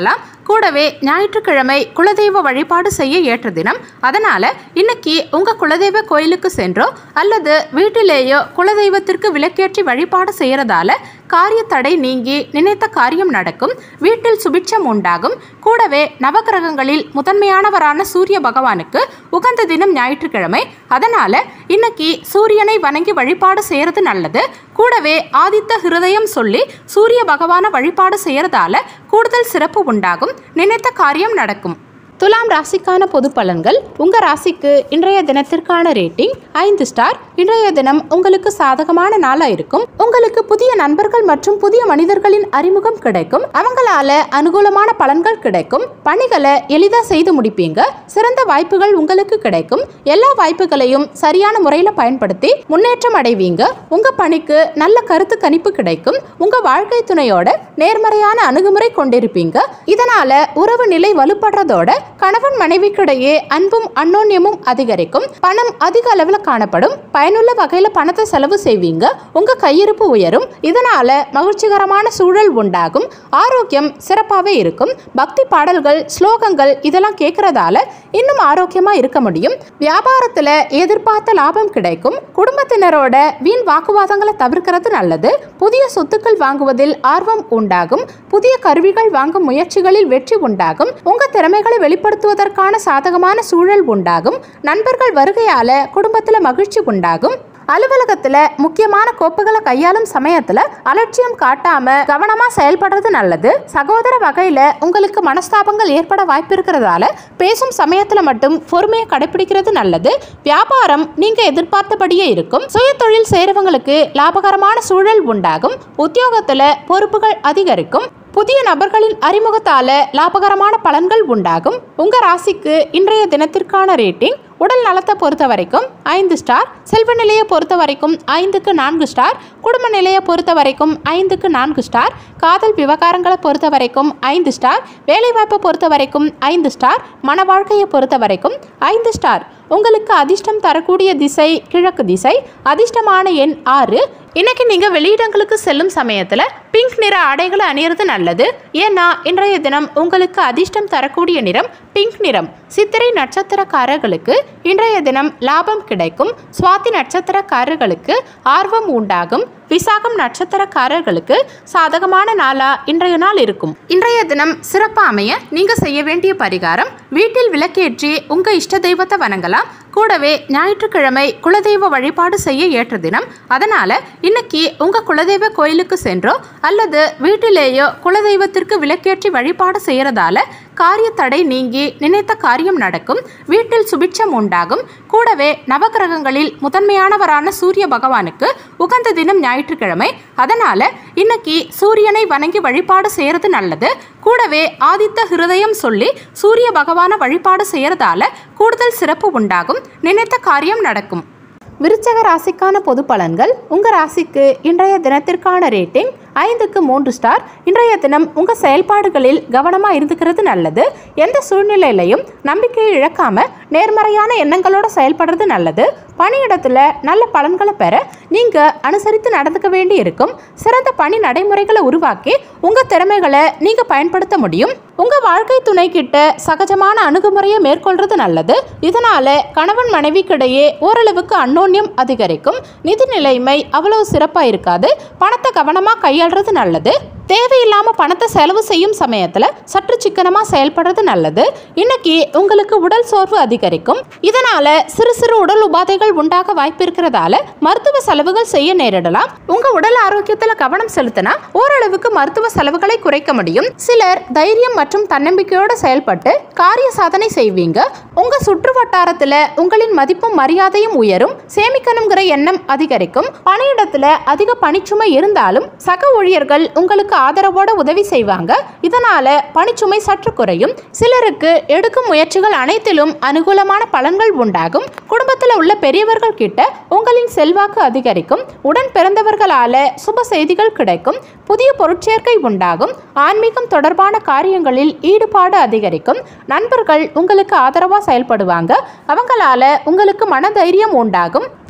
கூடவே ஞாயிற்றுக்கிழமை குலதெய்வ வழிபாடு செய்ய ஏற்ற தினம். அதனால இன்னைக்கு உங்க குலதெய்வ கோயிலுக்கு சென்றோ அல்லது வீட்டிலேயோ குலதெய்வத்திற்கு விளக்கேற்றி வழிபாடு செய்யறதால காரிய தடை நீங்கி நினைத்த காரியம் நடக்கும். வீட்டில் சுபிட்சம் உண்டாகும். கூடவே நவகிரகங்களில் முதன்மையானவரான சூரிய பகவானுக்கு உகந்த தினம் ஞாயிற்றுக்கிழமை. அதனால இன்னைக்கு சூரியனை வணங்கி வழிபாடு செய்யறது நல்லது. கூடவே ஆதித்த ஹிருதயம் சொல்லி சூரிய பகவானை வழிபாடு செய்யறதால கூடுதல் சிறப்பு உண்டாகும். நினைத்த காரியம் நடக்கும். துலாம் ராசிக்கான பொது பலன்கள். உங்க ராசிக்கு இன்றைய தினத்திற்கான ரேட்டிங் 5 ஸ்டார். இன்றைய தினம் உங்களுக்கு சாதகமான நாளா இருக்கும். உங்களுக்கு புதிய நண்பர்கள் மற்றும் புதிய மனிதர்களின் அறிமுகம் கிடைக்கும். அவங்களால அனுகூலமான பலன்கள் கிடைக்கும். பணிகளை எளிதா செய்து முடிப்பீங்க. சிறந்த வாய்ப்புகள் உங்களுக்கு கிடைக்கும். எல்லா வாய்ப்புகளையும் சரியான முறையில பயன்படுத்தி முன்னேற்றம் அடைவீங்க. உங்க பணிக்கு நல்ல கருத்து கணிப்பு கிடைக்கும். உங்க வாழ்க்கை துணையோட நேர்மறையான அணுகுமுறை கொண்டிருப்பீங்க. இதனால உறவு நிலை வலுப்படுறதோட கணவன் மனைவிக்கிடையே அன்பும் அன்னோன்யமும் அதிகரிக்கும். பணம் அதிக அளவில் காணப்படும். பயனுள்ள வகையில பணத்தை செலவு செய்வீங்க. உங்க கையிருப்பு உயரும். இதனால மகிழ்ச்சிகரமான சூழல் உண்டாகும். ஆரோக்கியம் சிறப்பாகவே இருக்கும். பக்தி பாடல்கள், ஸ்லோகங்கள் இதெல்லாம் கேட்கறதால இன்னும் ஆரோக்கியமா இருக்க முடியும். வியாபாரத்துல எதிர்பார்த்த லாபம் கிடைக்கும். குடும்பத்தினரோட வீண் வாக்குவாதங்களை தவிர்க்கிறது நல்லது. புதிய சொத்துக்கள் வாங்குவதில் ஆர்வம் உண்டாகும். புதிய கருவிகள் வாங்கும் முயற்சிகளில் வெற்றி உண்டாகும். உங்க திறமைகளை வெளிப்படுத்துவதற்கான சாதகமான சூழல் உண்டாகும். நண்பர்கள் வருகையால குடும்பத்துல மகிழ்ச்சி உண்டாகும். அலுவலகத்துல முக்கியமான கோப்புகளை கையாளும் சமயத்துல அலட்சியம் காட்டாம கவனமா செயல்படுறது நல்லது. சகோதர வகையில உங்களுக்கு மனஸ்தாபங்கள் ஏற்பட வாய்ப்பு இருக்கிறதால பேசும் சமயத்துல மட்டும் பொறுமையை கடைபிடிக்கிறது நல்லது. வியாபாரம் நீங்க எதிர்பார்த்தபடியே இருக்கும். சுய தொழில் செய்றவங்களுக்கு லாபகரமான சூழல் உண்டாகும். உத்தியோகத்துல பொறுப்புகள் அதிகரிக்கும். புதிய நபர்களின் அறிமுகத்தால லாபகரமான பலன்கள் உண்டாகும். உங்க ராசிக்கு இன்றைய தினத்திற்கான ரேட்டிங் உடல் நலத்தை பொறுத்த வரைக்கும் 5 ஸ்டார். செல்வ நிலையை பொறுத்த வரைக்கும் 5க்கு 4 ஸ்டார். குடும்ப நிலையை பொறுத்த வரைக்கும் 5க்கு 4 ஸ்டார். காதல் விவகாரங்களை பொறுத்த வரைக்கும் 5 ஸ்டார். வேலைவாய்ப்பை பொறுத்த வரைக்கும் 5 ஸ்டார். மன வாழ்க்கையை பொறுத்த வரைக்கும் 5 ஸ்டார். உங்களுக்கு அதிர்ஷ்டம் தரக்கூடிய திசை கிழக்கு திசை. அதிர்ஷ்டமான எண் 6. இன்னைக்கு நீங்க வெளியிடங்களுக்கு செல்லும் சமயத்துல பிங்க் நிற ஆடைகளை அணியறது நல்லது. ஏன்னா இன்றைய தினம் உங்களுக்கு அதிர்ஷ்டம் தரக்கூடிய நிறம் பிங்க் நிறம். சித்திரை நட்சத்திரக்காரர்களுக்கு இன்றைய தினம் லாபம் கிடைக்கும். சுவாதி நட்சத்திரக்காரர்களுக்கு ஆர்வம் உண்டாகும். விசாகம் நட்சத்திரக்காரர்களுக்கு சாதகமான நாளா இன்றைய நாள் இருக்கும். இன்றைய தினம் சிறப்பா அமைய நீங்க செய்ய வேண்டிய பரிகாரம், வீட்டில் விளக்கேற்றி உங்க இஷ்ட தெய்வத்தை வணங்கலாம். கூடவே ஞாயிற்றுக்கிழமை குலதெய்வ வழிபாடு செய்ய ஏற்ற தினம். அதனால இன்னைக்கு உங்க குலதெய்வ கோயிலுக்கு சென்றோ அல்லது வீட்டிலேயோ குலதெய்வத்திற்கு விளக்கேற்றி வழிபாடு செய்யறதால காரிய தடை நீங்கி நினைத்த காரியம் நடக்கும். வீட்டில் சுபிட்சம் உண்டாகும். கூடவே நவகிரகங்களில் முதன்மையானவரான சூரிய பகவானுக்கு உகந்த தினம் ஞாயிற்றுக்கிழமை. அதனால இன்னைக்கு சூரியனை வணங்கி வழிபாடு செய்யறது நல்லது. கூடவே ஆதித்த ஹிருதயம் சொல்லி சூரிய பகவானை வழிபாடு செய்யறதால கூடுதல் சிறப்பு உண்டாகும். நினைத்த காரியம் நடக்கும். விருச்சக ராசிக்கான பொது பலன்கள். உங்க ராசிக்கு இன்றைய தினத்திற்கான ரேட்டிங் 5க்கு 3 ஸ்டார். இன்றைய தினம் உங்க செயல்பாடுகளில் கவனமா இருந்துக்கிறது நல்லது. எந்த சூழ்நிலையிலையும் நம்பிக்கையை இழக்காம நேர்மறையான எண்ணங்களோட செயல்படுறது நல்லது. பணியிடத்துல நல்ல பலன்களை பெற நீங்க அனுசரித்து நடந்துக்க வேண்டி இருக்கும். சிறந்த பணி நடைமுறைகளை உருவாக்கி உங்க திறமைகளை நீங்க பயன்படுத்த முடியும். உங்க வாழ்க்கை துணை கிட்ட சகஜமான அணுகுமுறையை மேற்கொள்றது நல்லது. இதனால கணவன் மனைவிக்கிடையே ஓரளவுக்கு அன்னோன்யம் அதிகரிக்கும். நிதி நிலைமை அவ்வளவு சிறப்பா இருக்காது. பணத்தை கவனமா கையாளுறது நல்லது. தேவையில்லாம பணத்தை செலவு செய்யும் சமயத்துல சற்று சிக்கனமா செயல்படுறது நல்லது. இன்னைக்கு உங்களுக்கு உடல் சோர்வு அதிகரிக்கும். இதனால சிறு சிறு உடல் உபாதைகள் உண்டாக வாய்ப்பு இருக்கிறதால மருத்துவ செலவுகள் செய்ய நேரிடலாம். உங்க உடல் ஆரோக்கியத்துல கவனம் செலுத்தினா ஓரளவுக்கு மருத்துவ செலவுகளை குறைக்க முடியும். சிலர் தைரியம் மற்றும் தன்னம்பிக்கையோட செயல்பட்டு காரிய சாதனை செய்வீங்க. உங்க சுற்று வட்டாரத்துல உங்களின் மதிப்பும் மரியாதையும் உயரும். சேமிக்கணுங்கிற எண்ணம் அதிகரிக்கும். பணியிடத்துல அதிக பணிச்சுமை இருந்தாலும் சக ஊழியர்கள் உங்களுக்கு ஆதரவோட உதவி செய்வாங்க. இதனால பணிச்சுமை சற்று குறையும். சிலருக்கு எடுக்கும் முயற்சிகள் அனைத்திலும் அனுகூலமான பலன்கள் உண்டாகும். குடும்பத்தில் உள்ள பெரியவர்கள் கிட்ட உங்களின் செல்வாக்கு அதிகரிக்கும். உடன் பிறந்தவர்களால சுப செய்திகள் கிடைக்கும். புதிய பொருட்சேர்க்கை உண்டாகும். ஆன்மீகம் தொடர்பான காரியங்களில் ஈடுபாடு அதிகரிக்கும். நண்பர்கள் உங்களுக்கு ஆதரவா செயல்படுவாங்க. அவங்களால உங்களுக்கு மனதைரியம் உண்டாகும்.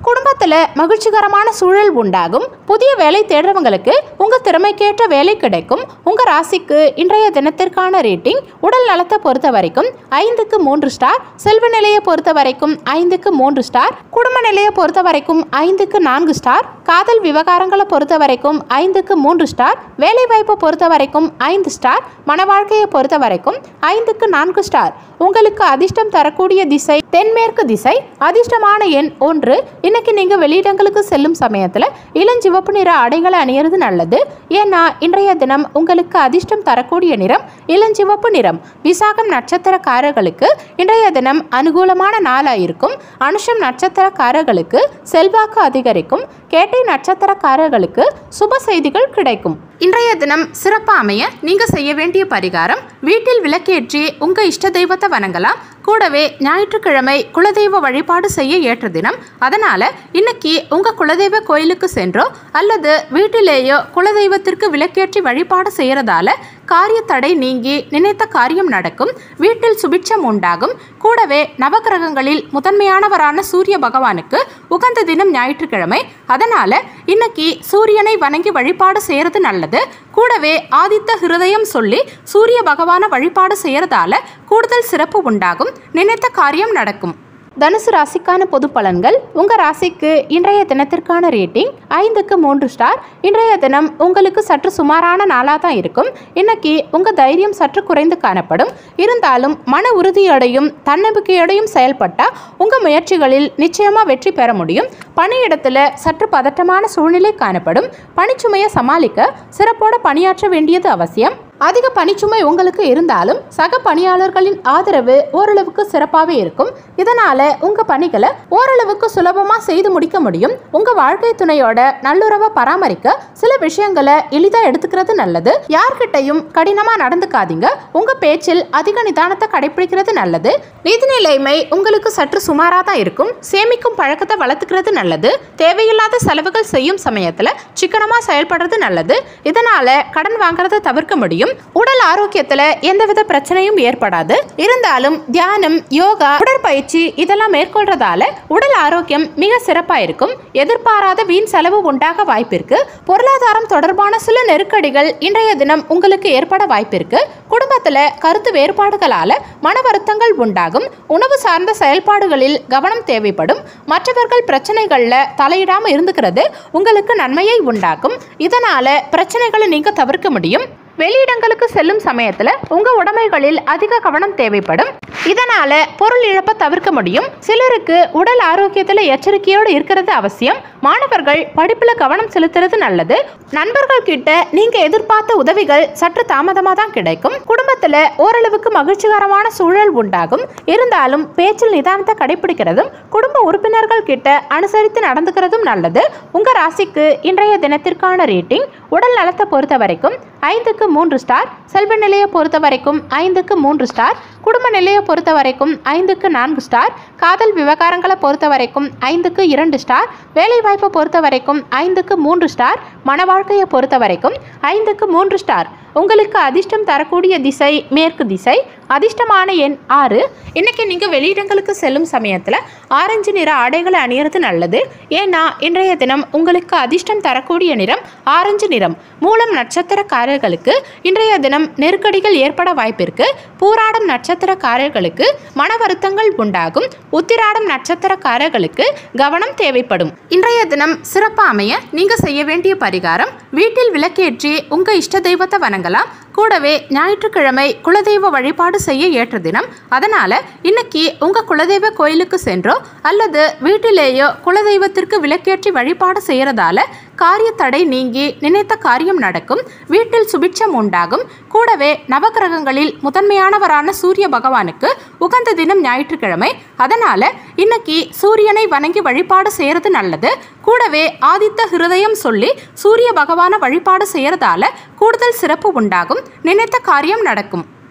குடும்பத்துல மகிழ்ச்சிகரமான சூழல் உண்டாகும். புதிய வேலை தேடுறவங்களுக்கு உங்க திறமைக்கேற்ற வேலை கிடைக்கும். உங்க ராசிக்கு இன்றைய தினத்திற்கான ரேட்டிங் உடல் நலத்தை பொறுத்த வரைக்கும் 5க்கு 3 ஸ்டார், செல்வ நிலையை பொறுத்த வரைக்கும் 5க்கு 3 ஸ்டார், குடும்ப நிலையை பொறுத்த வரைக்கும் 5க்கு 4 ஸ்டார், காதல் விவகாரங்களை பொறுத்த வரைக்கும் 5க்கு 3 ஸ்டார், வேலை வாய்ப்பை பொறுத்த வரைக்கும் 5 ஸ்டார், மன வாழ்க்கையை பொறுத்த வரைக்கும் 5க்கு 4 ஸ்டார். உங்களுக்கு அதிர்ஷ்டம் தரக்கூடிய திசை தென்மேற்கு திசை. அதிர்ஷ்டமான எண் 1. இன்னைக்கு நீங்க வெளியிடங்களுக்கு செல்லும் சமயத்துல இளஞ்சிவப்பு நிற ஆடைகளை அணியறது நல்லது. ஏன்னா இன்றைய தினம் உங்களுக்கு அதிர்ஷ்டம் தரக்கூடிய நிறம் இளஞ்சிவப்பு நிறம். விசாகம் நட்சத்திரக்காரர்களுக்கு இன்றைய தினம் அனுகூலமான நாளாயிருக்கும். அனுஷம் நட்சத்திரக்காரர்களுக்கு செல்வாக்கு அதிகரிக்கும். கேட்டை நட்சத்திரக்காரர்களுக்கு சுப செய்திகள் கிடைக்கும். இன்றைய தினம் சிறப்பு அமைய நீங்க செய்ய வேண்டிய பரிகாரம், வீட்டில் விளக்கேற்றி உங்க இஷ்ட தெய்வத்தை வணங்கலாம். கூடவே ஞாயிற்றுக்கிழமை குலதெய்வ வழிபாடு செய்ய ஏற்ற தினம். அதனால இன்னைக்கு உங்க குலதெய்வ கோயிலுக்கு சென்றோ அல்லது வீட்டிலேயோ குலதெய்வத்திற்கு விளக்கேற்றி வழிபாடு செய்யறதால காரிய தடை நீங்கி நினைத்த காரியம் நடக்கும். வீட்டில் சுபிட்சம் உண்டாகும். கூடவே நவகிரகங்களில் முதன்மையானவரான சூரிய பகவானுக்கு உகந்த தினம் ஞாயிற்றுக்கிழமை. அதனால இன்னைக்கு சூரியனை வணங்கி வழிபாடு செய்யறது நல்லது. கூடவே ஆதித்த ஹிருதயம் சொல்லி சூரிய பகவான வழிபாடு செய்யறதால கூடுதல் சிறப்பு உண்டாகும். நினைத்த காரியம் நடக்கும். தனுசு ராசிக்கான பொது பலன்கள். உங்க ராசிக்கு இன்றைய தினத்திற்கான ரேட்டிங் 5க்கு 3 ஸ்டார். இன்றைய தினம் உங்களுக்கு சற்று சுமாரான நாளாக தான் இருக்கும். இன்னைக்கு உங்க தைரியம் சற்று குறைந்து காணப்படும். இருந்தாலும் மன உறுதியோடையும் தன்னம்பிக்கையோடையும் செயல்பட்டா உங்க முயற்சிகளில் நிச்சயமா வெற்றி பெற முடியும். பணியிடத்துல சற்று பதட்டமான சூழ்நிலை காணப்படும். பணிச்சுமையை சமாளிக்க சிறப்போட பணியாற்ற வேண்டியது அவசியம். அதிக பணிச்சுமை உங்களுக்கு இருந்தாலும் சக பணியாளர்களின் ஆதரவு ஓரளவுக்கு சிறப்பாகவே இருக்கும். இதனால உங்க பணிகளை ஓரளவுக்கு சுலபமா செய்து முடிக்க முடியும். உங்க வாழ்க்கை துணையோட நல்லுறவை பராமரிக்க சில விஷயங்களை எளிதா எடுத்துக்கிறது நல்லது. யார்கிட்டையும் கடினமா நடந்துக்காதீங்க. உங்க பேச்சில் அதிக நிதானத்தை கடைபிடிக்கிறது நல்லது. நிதி நிலைமை உங்களுக்கு சற்று சுமாரா தான் இருக்கும். சேமிக்கும் பழக்கத்தை வளர்த்துக்கிறது நல்லது. தேவையில்லாத செலவுகள் செய்யும் சமயத்துல சிக்கனமா செயல்படுறது நல்லது. இதனால கடன் வாங்குறதை தவிர்க்க முடியும். உடல் ஆரோக்கியத்துல எந்தவித பிரச்சனையும் ஏற்படாது. இருந்தாலும் தியானம், யோகா, உடற்பயிற்சி இதெல்லாம் மேற்கொள்றதால உடல் ஆரோக்கியம் மிக சிறப்பா இருக்கும். எதிர்பாராத வீண் செலவு உண்டாக வாய்ப்பிருக்கு. பொருளாதாரம் தொடர்பான சில நெருக்கடிகள் இன்றைய தினம் உங்களுக்கு ஏற்பட வாய்ப்பிருக்கு. குடும்பத்துல கருத்து வேறுபாடுகளால மன வருத்தங்கள் உண்டாகும். உணவு சார்ந்த செயல்பாடுகளில் கவனம் தேவைப்படும். மற்றவர்கள் பிரச்சனைகள்ல தலையிடாம இருந்துக்கிறது உங்களுக்கு நன்மையை உண்டாக்கும். இதனால பிரச்சனைகளை நீங்க தவிர்க்க முடியும். வெளியிடங்களுக்கு செல்லும் சமயத்துல உங்க உடைமைகளில் அதிக கவனம் தேவைப்படும். இதனால பொருள் இழப்பை தவிர்க்க முடியும். சிலருக்கு உடல் ஆரோக்கியத்துல எச்சரிக்கையோடு இருக்கிறது அவசியம். மாணவர்கள் படிப்புல கவனம் செலுத்துறது நல்லது. நண்பர்கள் கிட்ட நீங்க எதிர்பார்த்த உதவிகள் சற்று தாமதமா தான் கிடைக்கும். குடும்பத்துல ஓரளவுக்கு மகிழ்ச்சிகரமான சூழல் உண்டாகும். இருந்தாலும் பேச்சில் நிதானத்தை கடைபிடிக்கிறதும் குடும்ப உறுப்பினர்கள் கிட்ட அனுசரித்து நடந்துக்கிறதும் நல்லது. உங்க ராசிக்கு இன்றைய தினத்திற்கான ரேட்டிங் உடல் நலத்தை பொறுத்த வரைக்கும் 5க்கு 3 ஸ்டார், செல்வ நிலையை பொறுத்த வரைக்கும் 5க்கு 3 ஸ்டார், குடும்ப நிலையை பொறுத்த வரைக்கும் 5க்கு 4 ஸ்டார், காதல் விவகாரங்களை பொறுத்த வரைக்கும் 5க்கு 2 ஸ்டார், வேலை வாய்ப்பை பொறுத்த வரைக்கும் 5க்கு 3 ஸ்டார், மன வாழ்க்கையை பொறுத்த வரைக்கும் 5க்கு 3 ஸ்டார். உங்களுக்கு அதிர்ஷ்டம் தரக்கூடிய திசை மேற்கு திசை. அதிர்ஷ்டமான எண் 6. இன்னைக்கு நீங்கள் வெளியிடங்களுக்கு செல்லும் சமயத்தில் ஆரஞ்சு நிற ஆடைகளை அணியறது நல்லது. ஏன்னா இன்றைய தினம் உங்களுக்கு அதிர்ஷ்டம் தரக்கூடிய நிறம் ஆரஞ்சு நிறம். மூலம் நட்சத்திரக்காரர்களுக்கு இன்றைய தினம் நெருக்கடிகள் ஏற்பட வாய்ப்பிருக்கு. பூராடம் நட்சத்திரக்காரர்களுக்கு மன வருத்தங்கள் உண்டாகும். உத்திராடம் நட்சத்திரக்காரர்களுக்கு கவனம் தேவைப்படும். இன்றைய தினம் சிறப்பாக அமைய நீங்கள் செய்ய வேண்டிய பரிகாரம், வீட்டில் விளக்கேற்றி உங்கள் இஷ்ட தெய்வத்தை வணங்கலாம். கூடவே ஞாயிற்றுக்கிழமை குலதெய்வ வழிபாடு செய்ய ஏற்ற தினம். அதனால இன்னைக்கு உங்க குலதெய்வ கோயிலுக்கு சென்றோ அல்லது வீட்டிலேயோ குலதெய்வத்திற்கு விளக்கேற்றி வழிபாடு செய்யறதால காரிய தடை நீங்கி நினைத்த காரியம் நடக்கும். வீட்டில் சுபிட்சம் உண்டாகும். கூடவே நவகிரகங்களில் முதன்மையானவரான சூரிய பகவானுக்கு உகந்த தினம் ஞாயிற்றுக்கிழமை. அதனால இன்னைக்கு சூரியனை வணங்கி வழிபாடு செய்யறது நல்லது. கூடவே ஆதித்த ஹிருதயம் சொல்லி சூரிய பகவான வழிபாடு செய்யறதால கூடுதல் சிறப்பு உண்டாகும். நினைத்த காரியம் நடக்கும்.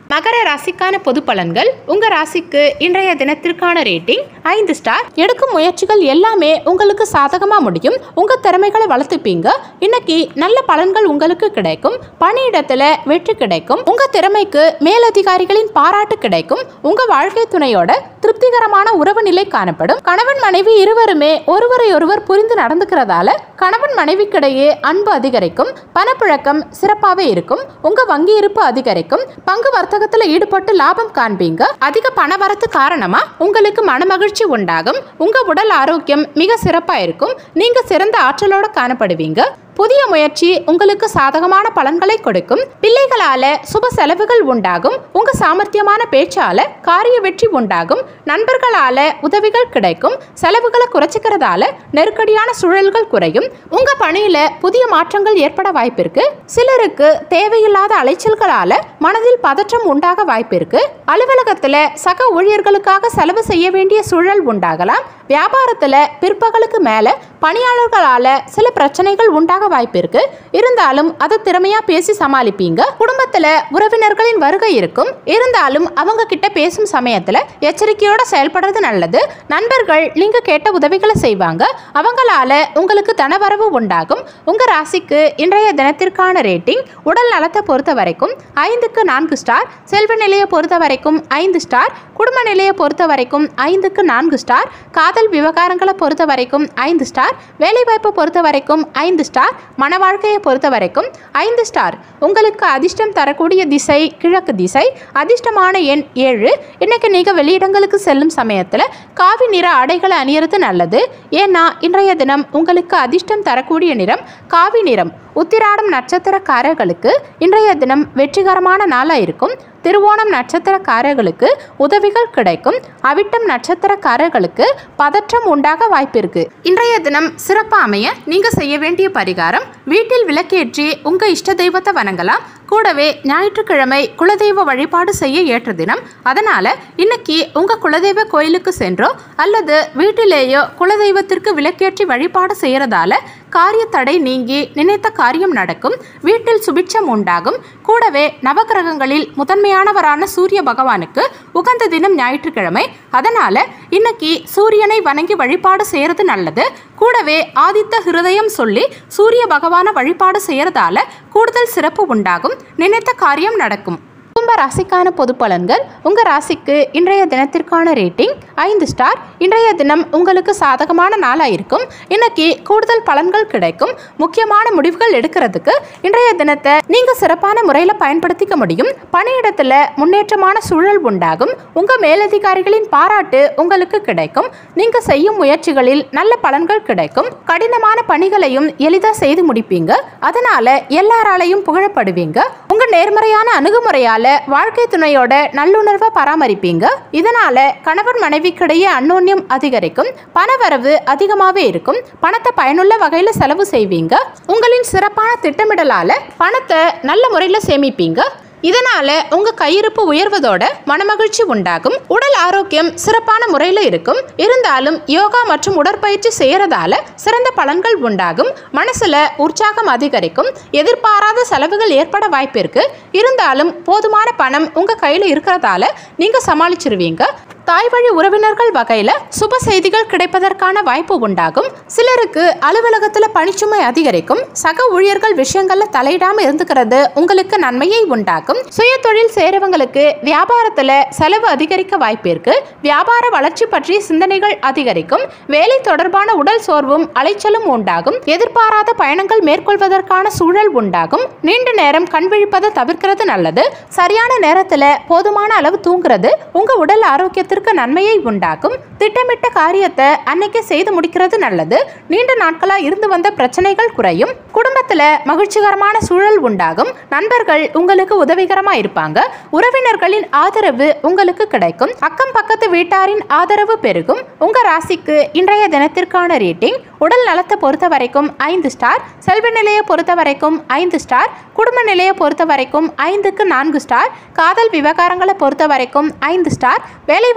மகர ராசிக்கான பொது பலன்கள். உங்க ராசிக்கு இன்றைய தினத்திற்கான ரேட்டிங் 5 ஸ்டார். எடுக்கும் முயற்சிகள் எல்லாமே உங்களுக்கு சாதகமா முடியும். உங்க திறமைகளை வளர்த்துப்பீங்க. இன்னைக்கு நல்ல பலன்கள் உங்களுக்கு கிடைக்கும். பணியிடத்துல வெற்றி கிடைக்கும். உங்க திறமைக்கு மேலதிகாரிகளின் பாராட்டு கிடைக்கும். உங்க வாழ்க்கை துணையோட திருப்திகரமான உறவு நிலை காணப்படும். கணவன் மனைவி இருவருமே ஒருவரை ஒருவர் புரிந்து நடந்துக்கிறதால கணவன் மனைவிக்கிடையே அன்பு அதிகரிக்கும். பணப்புழக்கம் சிறப்பாகவே இருக்கும். உங்க வங்கி இருப்பு அதிகரிக்கும். பங்கு வர்த்தகத்துல ஈடுபட்டு லாபம் காண்பீங்க. அதிக பணவரத்து காரணமா உங்களுக்கு மனமகிழ்ச்சி உண்டாகும். உங்க உடல் ஆரோக்கியம் மிக சிறப்பா இருக்கும். நீங்க சிறந்த ஆற்றலோட காணப்படுவீங்க. புதிய முயற்சி உங்களுக்கு சாதகமான பலன்களை கொடுக்கும். பிள்ளைகளால சுப செலவுகள் உண்டாகும். உங்க சாமர்த்தியமான பேச்சால காரிய வெற்றி உண்டாகும். நண்பர்களால உதவிகள் கிடைக்கும். செலவுகளை குறைச்சிக்கிறதால நெருக்கடியான சூழல்கள் குறையும். உங்க பணியில புதிய மாற்றங்கள் ஏற்பட வாய்ப்பிருக்கு. சிலருக்கு தேவையில்லாத அலைச்சல்களால மனதில் பதற்றம் உண்டாக வாய்ப்பிருக்கு. அலுவலகத்துல சக ஊழியர்களுக்காக செலவு செய்ய வேண்டிய சூழல் உண்டாகலாம். வியாபாரத்துல பிற்பகலுக்கு மேல பணியாளர்களால சில பிரச்சனைகள் உண்டாக வாய்ப்பிருக்கு. இருந்தாலும் அதை திறமையா பேசி சமாளிப்பீங்க. குடும்பத்துல உறவினர்களின் வருகை இருக்கும். இருந்தாலும் அவங்க கிட்ட பேசும் சமயத்துல எச்சரிக்கையோட செயல்படுறது நல்லது. நண்பர்கள் நீங்க கேட்ட உதவிகளை செய்வாங்க. அவங்களால உங்களுக்கு தனவரவு உண்டாகும். உங்க ராசிக்கு இன்றைய தினத்திற்கான ரேட்டிங் உடல் நலத்தை பொறுத்த வரைக்கும் 5க்கு 4 ஸ்டார். செல்வ நிலையை பொறுத்த வரைக்கும் 5 ஸ்டார். குடும்ப நிலையை பொறுத்த வரைக்கும் 5க்கு 4 ஸ்டார். காதல் விவகாரங்களை பொறுத்த வரைக்கும் 5 ஸ்டார். வேலைவாய்ப்பை பொறுத்த வரைக்கும் 5 ஸ்டார். மன வாழ்க்கையை பொறுத்த வரைக்கும் 5 ஸ்டார். உங்களுக்கு அதிர்ஷ்டம் தரக்கூடிய திசை கிழக்கு திசை. அதிர்ஷ்டமான எண் 7. இன்னைக்கு நீங்க வெளியிடங்களுக்கு செல்லும் சமயத்துல காவி நிற ஆடைகளை அணியறது நல்லது. ஏன்னா இன்றைய தினம் உங்களுக்கு அதிர்ஷ்டம் தரக்கூடிய நிறம் காவி நிறம். உத்திராடம் நட்சத்திரக்காரர்களுக்கு இன்றைய தினம் வெற்றிகரமான நாளா இருக்கும். திருவோணம் நட்சத்திரக்காரர்களுக்கு உதவிகள் கிடைக்கும். அவிட்டம் நட்சத்திரக்காரர்களுக்கு பதற்றம் உண்டாக வாய்ப்பிருக்கு. இன்றைய தினம் சிறப்பா அமைய நீங்க செய்ய வேண்டிய பரிகாரம், வீட்டில் விளக்கேற்றி உங்க இஷ்ட தெய்வத்தை வணங்கலாம். கூடவே ஞாயிற்றுக்கிழமை குலதெய்வ வழிபாடு செய்ய ஏற்ற தினம். அதனால இன்னைக்கு உங்க குலதெய்வ கோயிலுக்கு சென்றோ அல்லது வீட்டிலேயோ குலதெய்வத்திற்கு விளக்கேற்றி வழிபாடு செய்யறதால காரிய தடை நீங்கி நினைத்த காரியம் நடக்கும். வீட்டில் சுபிட்சம் உண்டாகும். கூடவே நவகிரகங்களில் முதன்மையானவரான சூரிய பகவானுக்கு உகந்த தினம் ஞாயிற்றுக்கிழமை. அதனால இன்னைக்கு சூரியனை வணங்கி வழிபாடு செய்யறது நல்லது. கூடவே ஆதித்த ஹிருதயம் சொல்லி சூரிய பகவான வழிபாடு செய்யறதால கூடுதல் சிறப்பு உண்டாகும். நினைத்த காரியம் நடக்கும். கும்ப ராசிக்கான பொது பலன்கள். உங்க ராசிக்கு இன்றைய தினத்திற்கான ரேட்டிங் 5 ஸ்டார். இன்றைய தினம் உங்களுக்கு சாதகமான நாளா இருக்கும். இன்னைக்கு கூடுதல் பலன்கள் கிடைக்கும். முக்கியமான முடிவுகள் எடுக்கிறதுக்கு இன்றைய தினத்தை நீங்க சிறப்பான முறையில் பயன்படுத்திக்க முடியும். பணியிடத்துல முன்னேற்றமான சூழல் உண்டாகும். உங்க மேலதிகாரிகளின் பாராட்டு உங்களுக்கு கிடைக்கும். நீங்க செய்யும் முயற்சிகளில் நல்ல பலன்கள் கிடைக்கும். கடினமான பணிகளையும் எளிதாக செய்து முடிப்பீங்க. அதனால எல்லாராலையும் புகழப்படுவீங்க. உங்க நேர்மறையான அணுகுமுறையால வாழ்க்கை துணையோட நல்லுணர்வை பராமரிப்பீங்க. இதனால கணவன் மனைவிக்கிடையே அந்யோன்யம் அதிகரிக்கும். பணவரவு அதிகமாகவே இருக்கும். பணத்தை பயனுள்ள வகையில் செலவு செய்வீங்க. உங்களின் சிறப்பான திட்டமிடலால பணத்தை நல்ல முறையில் சேமிப்பீங்க. இதனால உங்க கையிருப்பு உயர்வதோட மனமகிழ்ச்சி உண்டாகும். உடல் ஆரோக்கியம் சிறப்பான முறையில் இருக்கும். இருந்தாலும் யோகா மற்றும் உடற்பயிற்சி செய்யறதால சிறந்த பலன்கள் உண்டாகும். மனசுல உற்சாகம் அதிகரிக்கும். எதிர்பாராத செலவுகள் ஏற்பட வாய்ப்பு இருக்கு. இருந்தாலும் போதுமான பணம் உங்க கையில இருக்கிறதால நீங்க சமாளிச்சிருவீங்க. தாய் வழி உறவினர்கள் வகையில சுப செய்திகள் கிடைப்பதற்கான வாய்ப்பு உண்டாகும். சிலருக்கு அலுவலகத்துல பணிச்சுமை அதிகரிக்கும். சக ஊழியர்கள் விஷயங்கள்ல தலையிடாம இருந்துக்கிறது உங்களுக்கு நன்மையை உண்டாக்கும். சுய தொழில் செய்றவங்களுக்கு வியாபாரத்துல செலவு அதிகரிக்க வாய்ப்பு இருக்கு. வியாபார வளர்ச்சி பற்றிய சிந்தனைகள் அதிகரிக்கும். வேலை தொடர்பான உடல் சோர்வும் அலைச்சலும் உண்டாகும். எதிர்பாராத பயணங்கள் மேற்கொள்வதற்கான சூழல் உண்டாகும். நீண்ட நேரம் கண் விழிப்பதை தவிர்க்கிறது நல்லது. சரியான நேரத்துல போதுமான அளவு தூங்குறது உங்க உடல் ஆரோக்கியத்தை நன்மையை உண்டாக்கும். திட்டமிட்ட காரியத்தை அன்னைக்கு செய்து முடிக்கிறது நல்லது. நீண்ட நாட்களா இருந்து வந்த பிரச்சனைகள் குறையும். குடும்பத்துல மகிழ்ச்சிகரமான சூழல் உண்டாகும். நண்பர்கள் உங்களுக்கு உதவிகரமா இருப்பாங்க. உறவினர்களின் ஆதரவு உங்களுக்கு கிடைக்கும். அக்கம் பக்கத்து வீட்டாரின் ஆதரவு பெருகும். உங்க ராசிக்கு இன்றைய தினத்திற்கான ரேட்டிங் உடல் நலத்தை பொறுத்த வரைக்கும் 5 ஸ்டார். செல்வ நிலையை பொறுத்த வரைக்கும் 5 ஸ்டார். குடும்ப நிலையை பொறுத்த வரைக்கும் 5க்கு 4 ஸ்டார். காதல் விவகாரங்களை பொறுத்த வரைக்கும் 5 ஸ்டார். வேலைவாய்ப்பு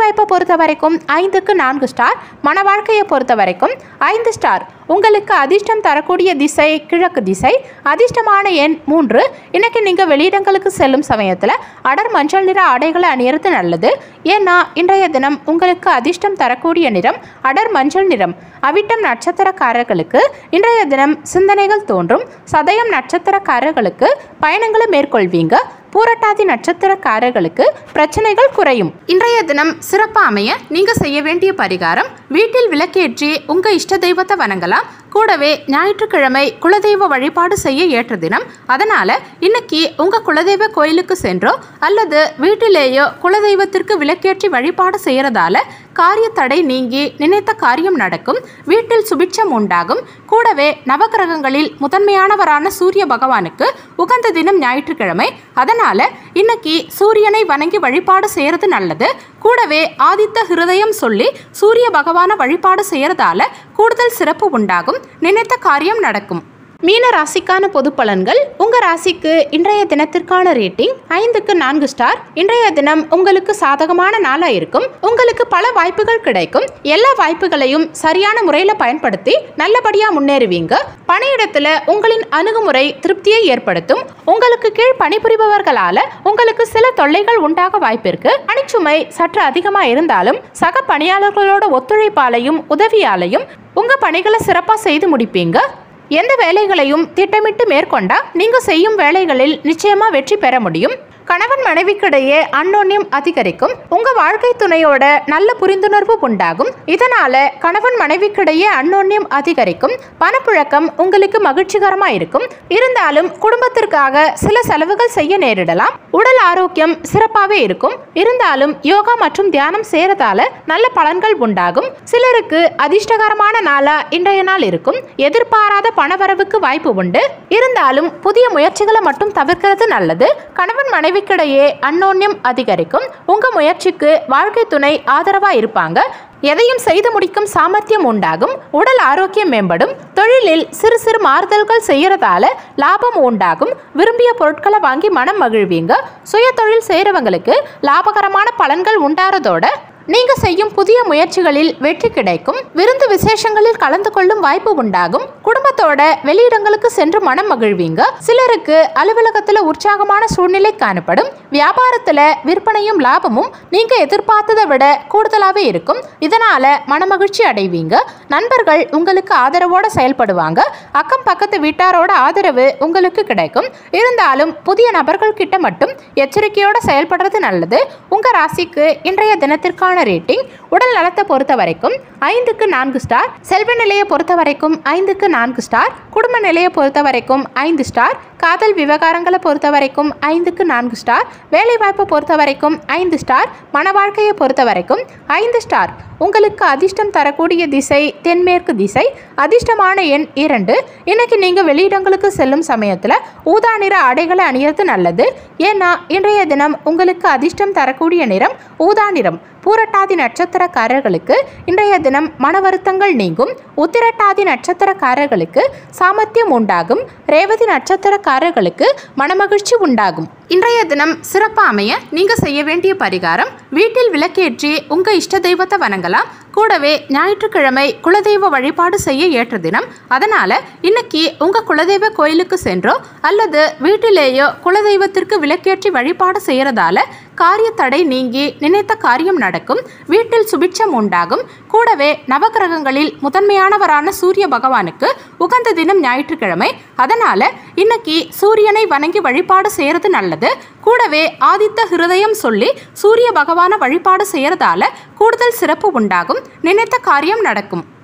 வாய்ப்பை பொறுத்த வரைக்கும் 5க்கு 4 ஸ்டார். மன வாழ்க்கையை பொறுத்த வரைக்கும் 5 ஸ்டார். உங்களுக்கு அதிர்ஷ்டம் தரக்கூடிய திசை கிழக்கு திசை. அதிர்ஷ்டமான எண் 3. இன்னைக்கு நீங்கள் வெளியிடங்களுக்கு செல்லும் சமயத்தில் அடர் மஞ்சள் நிற ஆடைகளை அணியறது நல்லது. ஏன்னா இன்றைய தினம் உங்களுக்கு அதிர்ஷ்டம் தரக்கூடிய நிறம் அடர் மஞ்சள் நிறம். அவிட்டம் நட்சத்திரக்காரர்களுக்கு இன்றைய தினம் சிந்தனைகள் தோன்றும். சதயம் நட்சத்திரக்காரர்களுக்கு பயணங்களை மேற்கொள்வீங்க. பூரட்டாதி நட்சத்திரக்காரர்களுக்கு பிரச்சனைகள் குறையும். இன்றைய தினம் சிறப்பாக அமைய நீங்க செய்ய வேண்டிய பரிகாரம், வீட்டில் விளக்கேற்றி உங்க இஷ்ட தெய்வத்தை வணங்கலாம். கூடவே ஞாயிற்றுக்கிழமை குலதெய்வ வழிபாடு செய்ய ஏற்ற தினம். அதனால இன்னைக்கு உங்க குலதெய்வ கோயிலுக்கு சென்றோ அல்லது வீட்டிலேயோ குலதெய்வத்திற்கு விளக்கேற்றி வழிபாடு செய்யறதால காரிய தடை நீங்கி நினைத்த காரியம் நடக்கும். வீட்டில் சுபிட்சம் உண்டாகும். கூடவே நவகிரகங்களில் முதன்மையானவரான சூரிய பகவானுக்கு உகந்த தினம் ஞாயிற்றுக்கிழமை. அதனால இன்னைக்கு சூரியனை வணங்கி வழிபாடு செய்யறது நல்லது. கூடவே ஆதித்த ஹிருதயம் சொல்லி சூரிய பகவான வழிபாடு செய்யறதால கூடுதல் சிறப்பு உண்டாகும். நினைத்த காரியம் நடக்கும். மீன ராசிக்கான பொது பலன்கள். உங்க ராசிக்கு இன்றைய தினத்திற்கான ரேட்டிங் 5க்கு 4 ஸ்டார். இன்றைய தினம் உங்களுக்கு சாதகமான நாளா இருக்கும். உங்களுக்கு பல வாய்ப்புகள் கிடைக்கும். எல்லா வாய்ப்புகளையும் சரியான முறையில பயன்படுத்தி நல்லபடியா முன்னேறுவீங்க. பணியிடத்துல உங்களின் அணுகுமுறை திருப்தியை ஏற்படுத்தும். உங்களுக்கு கீழ் பணிபுரிபவர்களால உங்களுக்கு சில தொல்லைகள் உண்டாக வாய்ப்பிருக்கு. பணிச்சுமை சற்று அதிகமா இருந்தாலும் சக பணியாளர்களோட ஒத்துழைப்பாலையும் உதவியாலையும் உங்க பணிகளை சிறப்பா செய்து முடிப்பீங்க. எந்த வேலைகளையும் திட்டமிட்டு மேற்கொண்டா நீங்க செய்யும் வேலைகளில் நிச்சயமா வெற்றி பெற முடியும். கணவன் மனைவிக்கிடையே அந்யோன்யம் அதிகரிக்கும். உங்க வாழ்க்கை துணையோட நல்ல புரிந்துணர்வு உண்டாகும். இதனால கணவன் மனைவிக்கிடையே அந்யோன்யம் அதிகரிக்கும். பணப்புழக்கம் உங்களுக்கு மகிழ்ச்சிகரமா இருக்கும். இருந்தாலும் குடும்பத்திற்காக சில செலவுகள் செய்ய நேரிடலாம். உடல் ஆரோக்கியம் சிறப்பாகவே இருக்கும். இருந்தாலும் யோகா மற்றும் தியானம் செய்யறதால நல்ல பலன்கள் உண்டாகும். சிலருக்கு அதிர்ஷ்டகரமான நாளா இன்றைய நாள் இருக்கும். எதிர்பாராத பணவரவுக்கு வாய்ப்பு உண்டு. இருந்தாலும் புதிய முயற்சிகளை மட்டும் தவிர்க்கிறது நல்லது. கணவன் மனைவி அந்யோன்யம் அதிகரிக்கும். உங்க முயற்சிக்கு வாழ்க்கை துணை ஆதரவா இருப்பாங்க. எதையும் செய்து முடிக்கும் சாமர்த்தியம் உண்டாகும். உடல் ஆரோக்கியம் மேம்படும். தொழிலில் சிறு சிறு மாறுதல்கள் செய்யறதால லாபம் உண்டாகும். விரும்பிய பொருட்களை வாங்கி மனம் மகிழ்வீங்க. சுய தொழில் செய்யறவங்களுக்கு லாபகரமான பலன்கள் உண்டாறதோட நீங்க செய்யும் புதிய முயற்சிகளில் வெற்றி கிடைக்கும். விருந்து விசேஷங்களில் கலந்து கொள்ளும் வாய்ப்பு உண்டாகும். குடும்பத்தோட வெளியிடங்களுக்கு சென்று மனம் மகிழ்வீங்க. சிலருக்கு அலுவலகத்துல உற்சாகமான சூழ்நிலை காணப்படும். வியாபாரத்துல விற்பனையும் லாபமும் நீங்க எதிர்பார்த்ததை விட கூடுதலாவே இருக்கும். இதனால மனமகிழ்ச்சி அடைவீங்க. நண்பர்கள் உங்களுக்கு ஆதரவோட செயல்படுவாங்க. அக்கம் பக்கத்து வீட்டாரோட ஆதரவு உங்களுக்கு கிடைக்கும். இருந்தாலும் புதிய நபர்கள் கிட்ட மட்டும் எச்சரிக்கையோட செயல்படுறது நல்லது. உங்க ராசிக்கு இன்றைய தினத்திற்கான ரேட்டிங் உடல் நலத்தை பொறுத்த வரைக்கும் 5க்கு 4 ஸ்டார். செல்வ நிலையை பொறுத்த வரைக்கும் 5க்கு 4 ஸ்டார். குடும்ப நிலையை பொறுத்த வரைக்கும் 5 ஸ்டார். காதல் விவகாரங்களை பொறுத்த வரைக்கும் 5க்கு 4 ஸ்டார். வேலைவாய்ப்பை பொறுத்த வரைக்கும் 5 ஸ்டார். மன வாழ்க்கையை பொறுத்த வரைக்கும் 5 ஸ்டார். உங்களுக்கு அதிர்ஷ்டம் தரக்கூடிய திசை தென்மேற்கு திசை. அதிர்ஷ்டமான எண் 2. இன்னைக்கு நீங்க வெளியிடங்களுக்கு செல்லும் சமயத்துல ஊதா நிற ஆடைகளை அணியறது நல்லது. ஏன்னா இன்றைய தினம் உங்களுக்கு அதிர்ஷ்டம் தரக்கூடிய நிறம் ஊதா நிறம். பூரட்டாதி நட்சத்திரக்காரர்களுக்கு இன்றைய தினம் மன வருத்தங்கள் நீங்கும். உத்திரட்டாதி நட்சத்திரக்காரர்களுக்கு சாமர்த்தியம் உண்டாகும். ரேவதி நட்சத்திரக்காரர்களுக்கு மனமகிழ்ச்சி உண்டாகும். இன்றைய தினம் சிறப்பாக அமைய நீங்க செய்ய வேண்டிய பரிகாரம், வீட்டில் விளக்கேற்றி உங்க இஷ்ட தெய்வத்தை வணங்கலாம். கூடவே ஞாயிற்றுக்கிழமை குலதெய்வ வழிபாடு செய்ய ஏற்ற தினம். அதனால இன்னைக்கு உங்க குலதெய்வ கோயிலுக்கு சென்றோ அல்லது வீட்டிலேயோ குலதெய்வத்திற்கு விளக்கேற்றி வழிபாடு செய்யறதால காரிய தடை நீங்கி நினைத்த காரியம் நடக்கும். வீட்டில் சுபிட்சம் உண்டாகும். கூடவே நவகிரகங்களில் முதன்மையானவரான சூரிய பகவானுக்கு உகந்த தினம் ஞாயிற்றுக்கிழமை. அதனால இன்னைக்கு சூரியனை வணங்கி வழிபாடு செய்யறது நல்லது. கூடவே ஆதித்த ஹிருதயம் சொல்லி சூரிய பகவான வழிபாடு செய்யறதால கூடுதல் சிறப்பு உண்டாகும். நினைத்த காரியம் நடக்கும்.